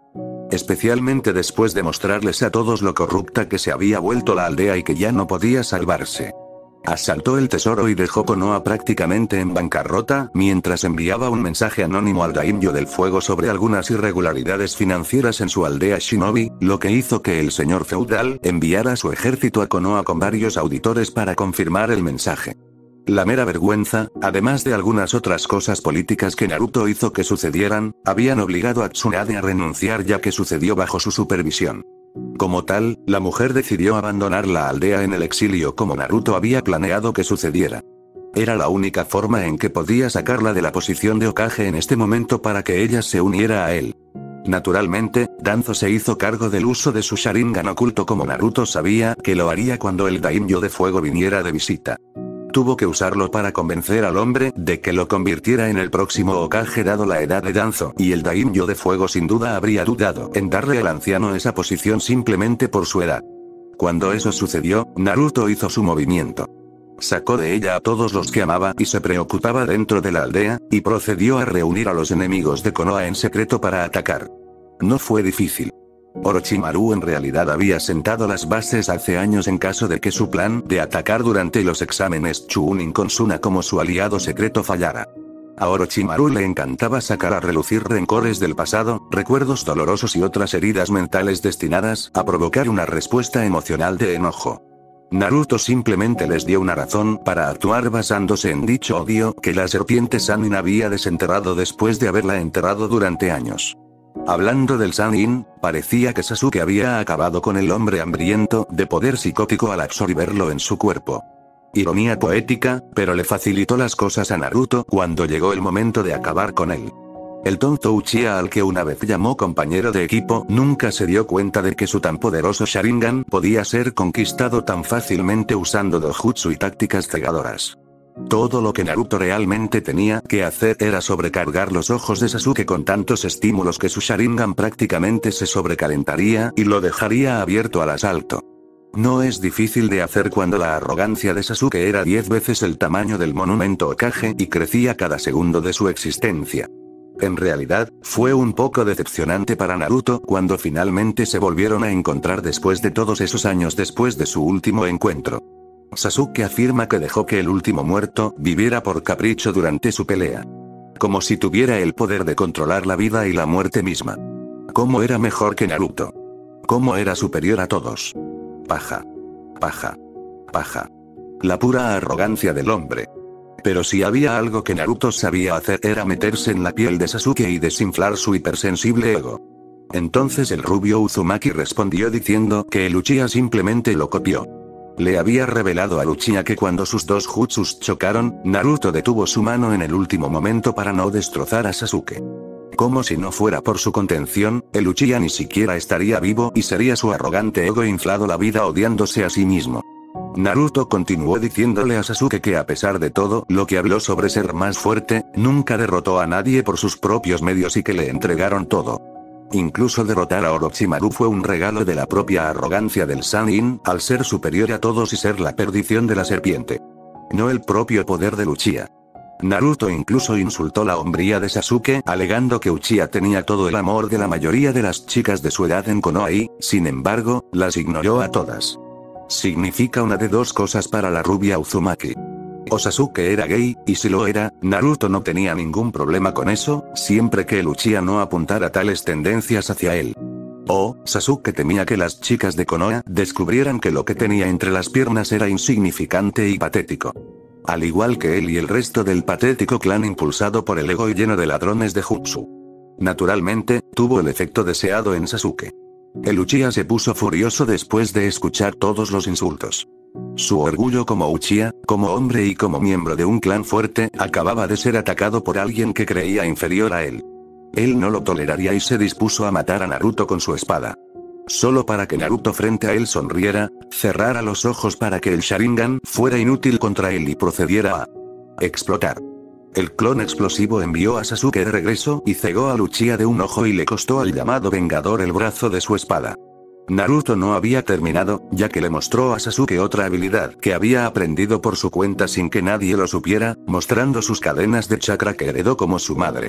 S2: Especialmente después de mostrarles a todos lo corrupta que se había vuelto la aldea y que ya no podía salvarse. Asaltó el tesoro y dejó Konoha prácticamente en bancarrota, mientras enviaba un mensaje anónimo al Daimyo del Fuego sobre algunas irregularidades financieras en su aldea Shinobi, lo que hizo que el señor feudal enviara su ejército a Konoha con varios auditores para confirmar el mensaje. La mera vergüenza, además de algunas otras cosas políticas que Naruto hizo que sucedieran, habían obligado a Tsunade a renunciar ya que sucedió bajo su supervisión. Como tal, la mujer decidió abandonar la aldea en el exilio como Naruto había planeado que sucediera. Era la única forma en que podía sacarla de la posición de Hokage en este momento para que ella se uniera a él. Naturalmente, Danzo se hizo cargo del uso de su Sharingan oculto como Naruto sabía que lo haría cuando el Daimyo de Fuego viniera de visita. Tuvo que usarlo para convencer al hombre de que lo convirtiera en el próximo Hokage dado la edad de Danzo, y el Daimyo de Fuego sin duda habría dudado en darle al anciano esa posición simplemente por su edad. Cuando eso sucedió, Naruto hizo su movimiento. Sacó de ella a todos los que amaba y se preocupaba dentro de la aldea, y procedió a reunir a los enemigos de Konoha en secreto para atacar. No fue difícil. Orochimaru en realidad había sentado las bases hace años en caso de que su plan de atacar durante los exámenes Chunin con Suna como su aliado secreto fallara. A Orochimaru le encantaba sacar a relucir rencores del pasado, recuerdos dolorosos y otras heridas mentales destinadas a provocar una respuesta emocional de enojo. Naruto simplemente les dio una razón para actuar basándose en dicho odio que la serpiente Sannin había desenterrado después de haberla enterrado durante años. Hablando del Sannin, parecía que Sasuke había acabado con el hombre hambriento de poder psicótico al absorberlo en su cuerpo. Ironía poética, pero le facilitó las cosas a Naruto cuando llegó el momento de acabar con él. El tonto Uchiha al que una vez llamó compañero de equipo nunca se dio cuenta de que su tan poderoso Sharingan podía ser conquistado tan fácilmente usando dojutsu y tácticas cegadoras. Todo lo que Naruto realmente tenía que hacer era sobrecargar los ojos de Sasuke con tantos estímulos que su Sharingan prácticamente se sobrecalentaría y lo dejaría abierto al asalto. No es difícil de hacer cuando la arrogancia de Sasuke era diez veces el tamaño del monumento Hokage y crecía cada segundo de su existencia. En realidad, fue un poco decepcionante para Naruto cuando finalmente se volvieron a encontrar después de todos esos años después de su último encuentro. Sasuke afirma que dejó que el último muerto viviera por capricho durante su pelea. Como si tuviera el poder de controlar la vida y la muerte misma. ¿Cómo era mejor que Naruto? ¿Cómo era superior a todos? Paja. Paja. Paja. La pura arrogancia del hombre. Pero si había algo que Naruto sabía hacer era meterse en la piel de Sasuke y desinflar su hipersensible ego. Entonces el rubio Uzumaki respondió diciendo que el Uchiha simplemente lo copió. Le había revelado al Uchiha que cuando sus dos jutsus chocaron, Naruto detuvo su mano en el último momento para no destrozar a Sasuke. Como si no fuera por su contención, el Uchiha ni siquiera estaría vivo y sería su arrogante ego inflado la vida odiándose a sí mismo. Naruto continuó diciéndole a Sasuke que a pesar de todo lo que habló sobre ser más fuerte, nunca derrotó a nadie por sus propios medios y que le entregaron todo. Incluso derrotar a Orochimaru fue un regalo de la propia arrogancia del Sannin, al ser superior a todos y ser la perdición de la serpiente. No el propio poder del Uchiha. Naruto incluso insultó la hombría de Sasuke, alegando que Uchiha tenía todo el amor de la mayoría de las chicas de su edad en Konoha y, sin embargo, las ignoró a todas. Significa una de dos cosas para la rubia Uzumaki. O Sasuke era gay, y si lo era, Naruto no tenía ningún problema con eso, siempre que el Uchiha no apuntara tales tendencias hacia él. O, Sasuke temía que las chicas de Konoha descubrieran que lo que tenía entre las piernas era insignificante y patético. Al igual que él y el resto del patético clan impulsado por el ego y lleno de ladrones de jutsu. Naturalmente, tuvo el efecto deseado en Sasuke. El Uchiha se puso furioso después de escuchar todos los insultos. Su orgullo como Uchiha, como hombre y como miembro de un clan fuerte, acababa de ser atacado por alguien que creía inferior a él. Él no lo toleraría y se dispuso a matar a Naruto con su espada. Solo para que Naruto frente a él sonriera, cerrara los ojos para que el Sharingan fuera inútil contra él y procediera a explotar. El clon explosivo envió a Sasuke de regreso y cegó al Uchiha de un ojo y le costó al llamado Vengador el brazo de su espada. Naruto no había terminado, ya que le mostró a Sasuke otra habilidad que había aprendido por su cuenta sin que nadie lo supiera, mostrando sus cadenas de chakra que heredó como su madre.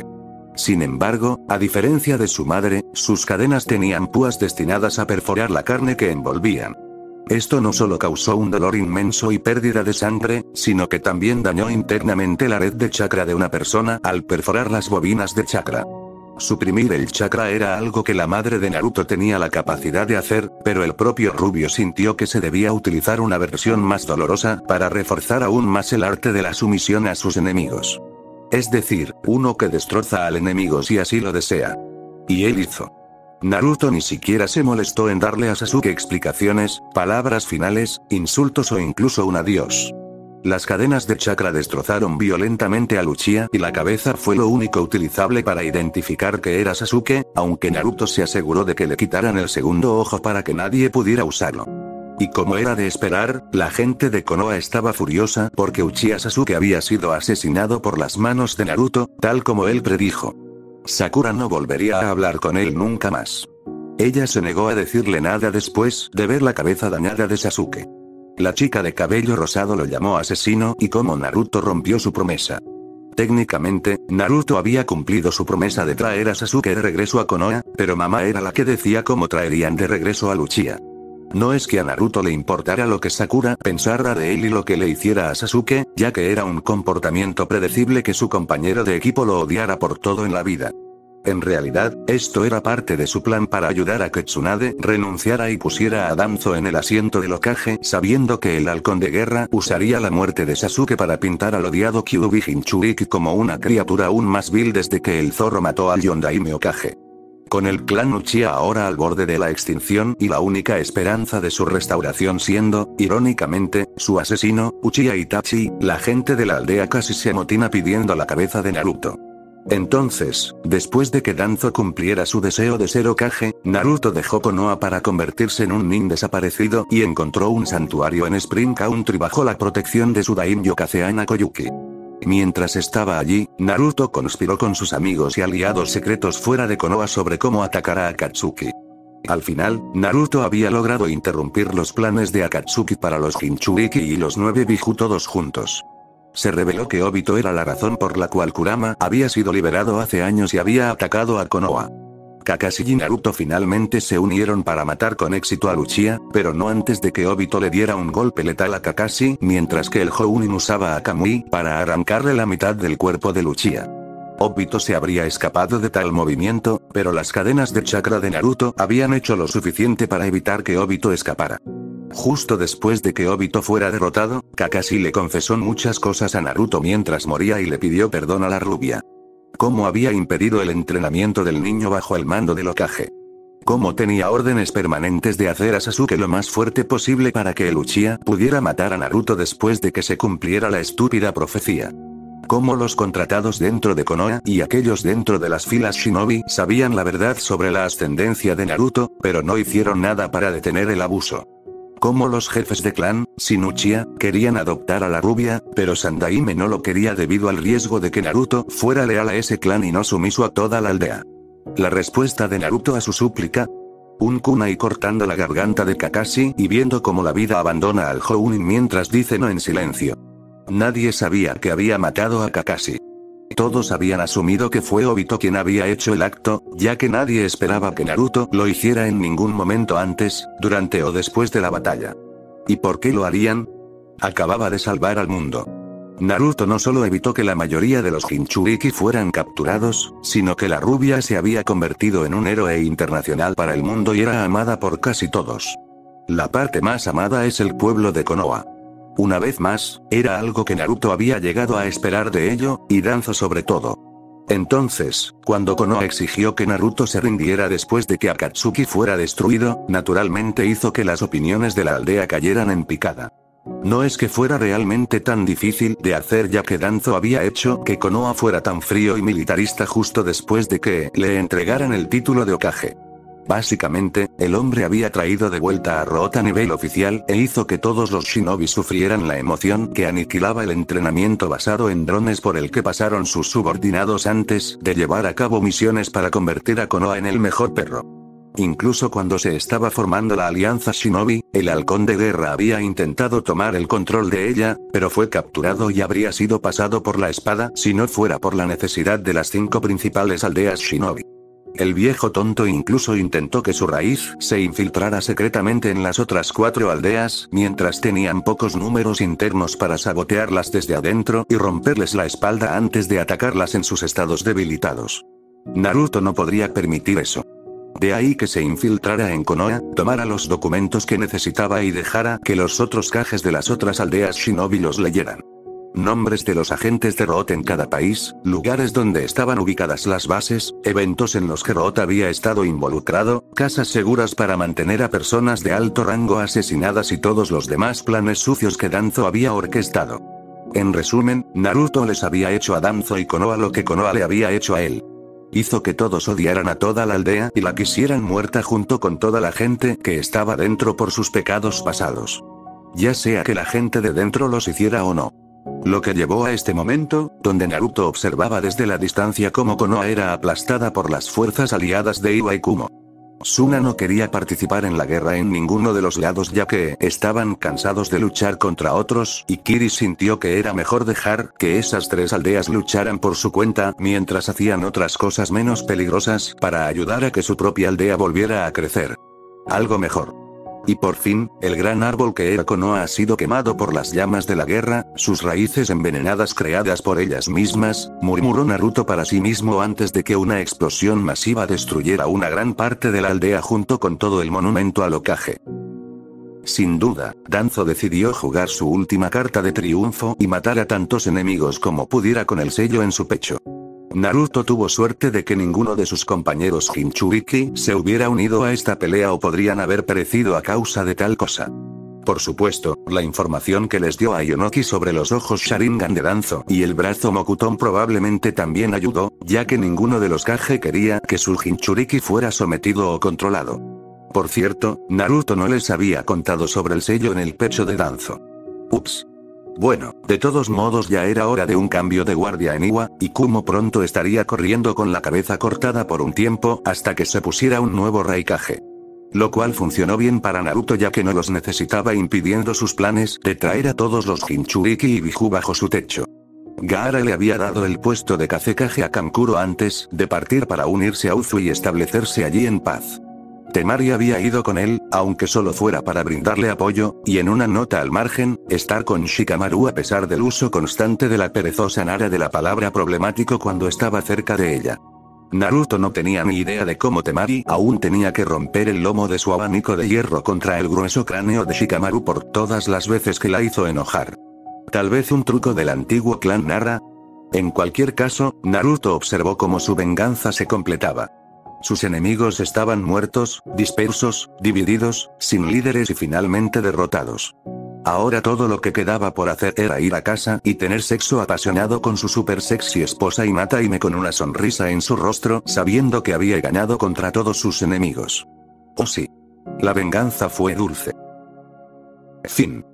S2: Sin embargo, a diferencia de su madre, sus cadenas tenían púas destinadas a perforar la carne que envolvían. Esto no solo causó un dolor inmenso y pérdida de sangre, sino que también dañó internamente la red de chakra de una persona al perforar las bobinas de chakra. Suprimir el chakra era algo que la madre de Naruto tenía la capacidad de hacer, pero el propio Rubio sintió que se debía utilizar una versión más dolorosa para reforzar aún más el arte de la sumisión a sus enemigos. Es decir, uno que destroza al enemigo si así lo desea. Y él hizo. Naruto ni siquiera se molestó en darle a Sasuke explicaciones, palabras finales, insultos o incluso un adiós. Las cadenas de chakra destrozaron violentamente a Uchiha y la cabeza fue lo único utilizable para identificar que era Sasuke, aunque Naruto se aseguró de que le quitaran el segundo ojo para que nadie pudiera usarlo. Y como era de esperar, la gente de Konoha estaba furiosa porque Uchiha Sasuke había sido asesinado por las manos de Naruto, tal como él predijo. Sakura no volvería a hablar con él nunca más. Ella se negó a decirle nada después de ver la cabeza dañada de Sasuke. La chica de cabello rosado lo llamó asesino y como Naruto rompió su promesa. Técnicamente, Naruto había cumplido su promesa de traer a Sasuke de regreso a Konoha, pero mamá era la que decía cómo traerían de regreso a Uchiha. No es que a Naruto le importara lo que Sakura pensara de él y lo que le hiciera a Sasuke, ya que era un comportamiento predecible que su compañero de equipo lo odiara por todo en la vida. En realidad, esto era parte de su plan para ayudar a que Tsunade renunciara y pusiera a Danzo en el asiento del Hokage, sabiendo que el halcón de guerra usaría la muerte de Sasuke para pintar al odiado Kyuubi Jinchuriki como una criatura aún más vil desde que el zorro mató al Yondaime Hokage. Con el clan Uchiha ahora al borde de la extinción y la única esperanza de su restauración siendo, irónicamente, su asesino, Uchiha Itachi, la gente de la aldea casi se amotina pidiendo la cabeza de Naruto. Entonces, después de que Danzo cumpliera su deseo de ser Hokage, Naruto dejó Konoha para convertirse en un nin desaparecido y encontró un santuario en Spring Country bajo la protección de su daimyo Kazeana Koyuki. Mientras estaba allí, Naruto conspiró con sus amigos y aliados secretos fuera de Konoha sobre cómo atacar a Akatsuki. Al final, Naruto había logrado interrumpir los planes de Akatsuki para los Jinchuriki y los nueve Biju todos juntos. Se reveló que Obito era la razón por la cual Kurama había sido liberado hace años y había atacado a Konoha. Kakashi y Naruto finalmente se unieron para matar con éxito a Uchiha, pero no antes de que Obito le diera un golpe letal a Kakashi, mientras que el Jounin usaba a Kamui para arrancarle la mitad del cuerpo de Uchiha. Obito se habría escapado de tal movimiento, pero las cadenas de chakra de Naruto habían hecho lo suficiente para evitar que Obito escapara. Justo después de que Obito fuera derrotado, Kakashi le confesó muchas cosas a Naruto mientras moría y le pidió perdón a la rubia. Cómo había impedido el entrenamiento del niño bajo el mando del Hokage. Cómo tenía órdenes permanentes de hacer a Sasuke lo más fuerte posible para que el Uchiha pudiera matar a Naruto después de que se cumpliera la estúpida profecía. Cómo los contratados dentro de Konoha y aquellos dentro de las filas Shinobi sabían la verdad sobre la ascendencia de Naruto, pero no hicieron nada para detener el abuso. Cómo los jefes de clan, sin Uchiha, querían adoptar a la rubia, pero Sandaime no lo quería debido al riesgo de que Naruto fuera leal a ese clan y no sumiso a toda la aldea. La respuesta de Naruto a su súplica. Un kunai cortando la garganta de Kakashi y viendo cómo la vida abandona al Jounin mientras dice no en silencio. Nadie sabía que había matado a Kakashi. Todos habían asumido que fue Obito quien había hecho el acto, ya que nadie esperaba que Naruto lo hiciera en ningún momento antes, durante o después de la batalla. ¿Y por qué lo harían? Acababa de salvar al mundo. Naruto no solo evitó que la mayoría de los Jinchuriki fueran capturados, sino que la rubia se había convertido en un héroe internacional para el mundo y era amada por casi todos. La parte más amada es el pueblo de Konoha. Una vez más, era algo que Naruto había llegado a esperar de ello, y Danzo sobre todo. Entonces, cuando Konoha exigió que Naruto se rindiera después de que Akatsuki fuera destruido, naturalmente hizo que las opiniones de la aldea cayeran en picada. No es que fuera realmente tan difícil de hacer ya que Danzo había hecho que Konoha fuera tan frío y militarista justo después de que le entregaran el título de Hokage. Básicamente, el hombre había traído de vuelta a Root a nivel oficial e hizo que todos los shinobi sufrieran la emoción que aniquilaba el entrenamiento basado en drones por el que pasaron sus subordinados antes de llevar a cabo misiones para convertir a Konoha en el mejor perro. Incluso cuando se estaba formando la alianza Shinobi, el halcón de guerra había intentado tomar el control de ella, pero fue capturado y habría sido pasado por la espada si no fuera por la necesidad de las cinco principales aldeas Shinobi. El viejo tonto incluso intentó que su raíz se infiltrara secretamente en las otras cuatro aldeas, mientras tenían pocos números internos para sabotearlas desde adentro y romperles la espalda antes de atacarlas en sus estados debilitados. Naruto no podría permitir eso. De ahí que se infiltrara en Konoha, tomara los documentos que necesitaba y dejara que los otros Kages de las otras aldeas Shinobi los leyeran. Nombres de los agentes de Root en cada país, lugares donde estaban ubicadas las bases, eventos en los que Root había estado involucrado, casas seguras para mantener a personas de alto rango asesinadas y todos los demás planes sucios que Danzo había orquestado. En resumen, Naruto les había hecho a Danzo y Konoha lo que Konoha le había hecho a él. Hizo que todos odiaran a toda la aldea y la quisieran muerta junto con toda la gente que estaba dentro por sus pecados pasados. Ya sea que la gente de dentro los hiciera o no. Lo que llevó a este momento, donde Naruto observaba desde la distancia cómo Konoha era aplastada por las fuerzas aliadas de Iwa y Kumo. Suna no quería participar en la guerra en ninguno de los lados ya que estaban cansados de luchar contra otros, y Kiri sintió que era mejor dejar que esas tres aldeas lucharan por su cuenta mientras hacían otras cosas menos peligrosas para ayudar a que su propia aldea volviera a crecer. Algo mejor. Y por fin, el gran árbol que era Konoha ha sido quemado por las llamas de la guerra, sus raíces envenenadas creadas por ellas mismas, murmuró Naruto para sí mismo antes de que una explosión masiva destruyera una gran parte de la aldea junto con todo el monumento al Hokage. Sin duda, Danzo decidió jugar su última carta de triunfo y matar a tantos enemigos como pudiera con el sello en su pecho. Naruto tuvo suerte de que ninguno de sus compañeros Jinchuriki se hubiera unido a esta pelea o podrían haber perecido a causa de tal cosa. Por supuesto, la información que les dio a Ionoki sobre los ojos Sharingan de Danzo y el brazo Mokuton probablemente también ayudó, ya que ninguno de los Kage quería que su Jinchuriki fuera sometido o controlado. Por cierto, Naruto no les había contado sobre el sello en el pecho de Danzo. Ups. Bueno, de todos modos ya era hora de un cambio de guardia en Iwa, y Kumo pronto estaría corriendo con la cabeza cortada por un tiempo hasta que se pusiera un nuevo Raikage. Lo cual funcionó bien para Naruto ya que no los necesitaba impidiendo sus planes de traer a todos los Jinchuriki y Biju bajo su techo. Gaara le había dado el puesto de Kazekage a Kankuro antes de partir para unirse a Uzui y establecerse allí en paz. Temari había ido con él, aunque solo fuera para brindarle apoyo, y en una nota al margen, estar con Shikamaru a pesar del uso constante de la perezosa Nara de la palabra problemático cuando estaba cerca de ella. Naruto no tenía ni idea de cómo Temari aún tenía que romper el lomo de su abanico de hierro contra el grueso cráneo de Shikamaru por todas las veces que la hizo enojar. Tal vez un truco del antiguo clan Nara. En cualquier caso, Naruto observó cómo su venganza se completaba. Sus enemigos estaban muertos, dispersos, divididos, sin líderes y finalmente derrotados. Ahora todo lo que quedaba por hacer era ir a casa y tener sexo apasionado con su super sexy esposa Hinata Hime con una sonrisa en su rostro, sabiendo que había ganado contra todos sus enemigos. Oh sí. La venganza fue dulce. Fin.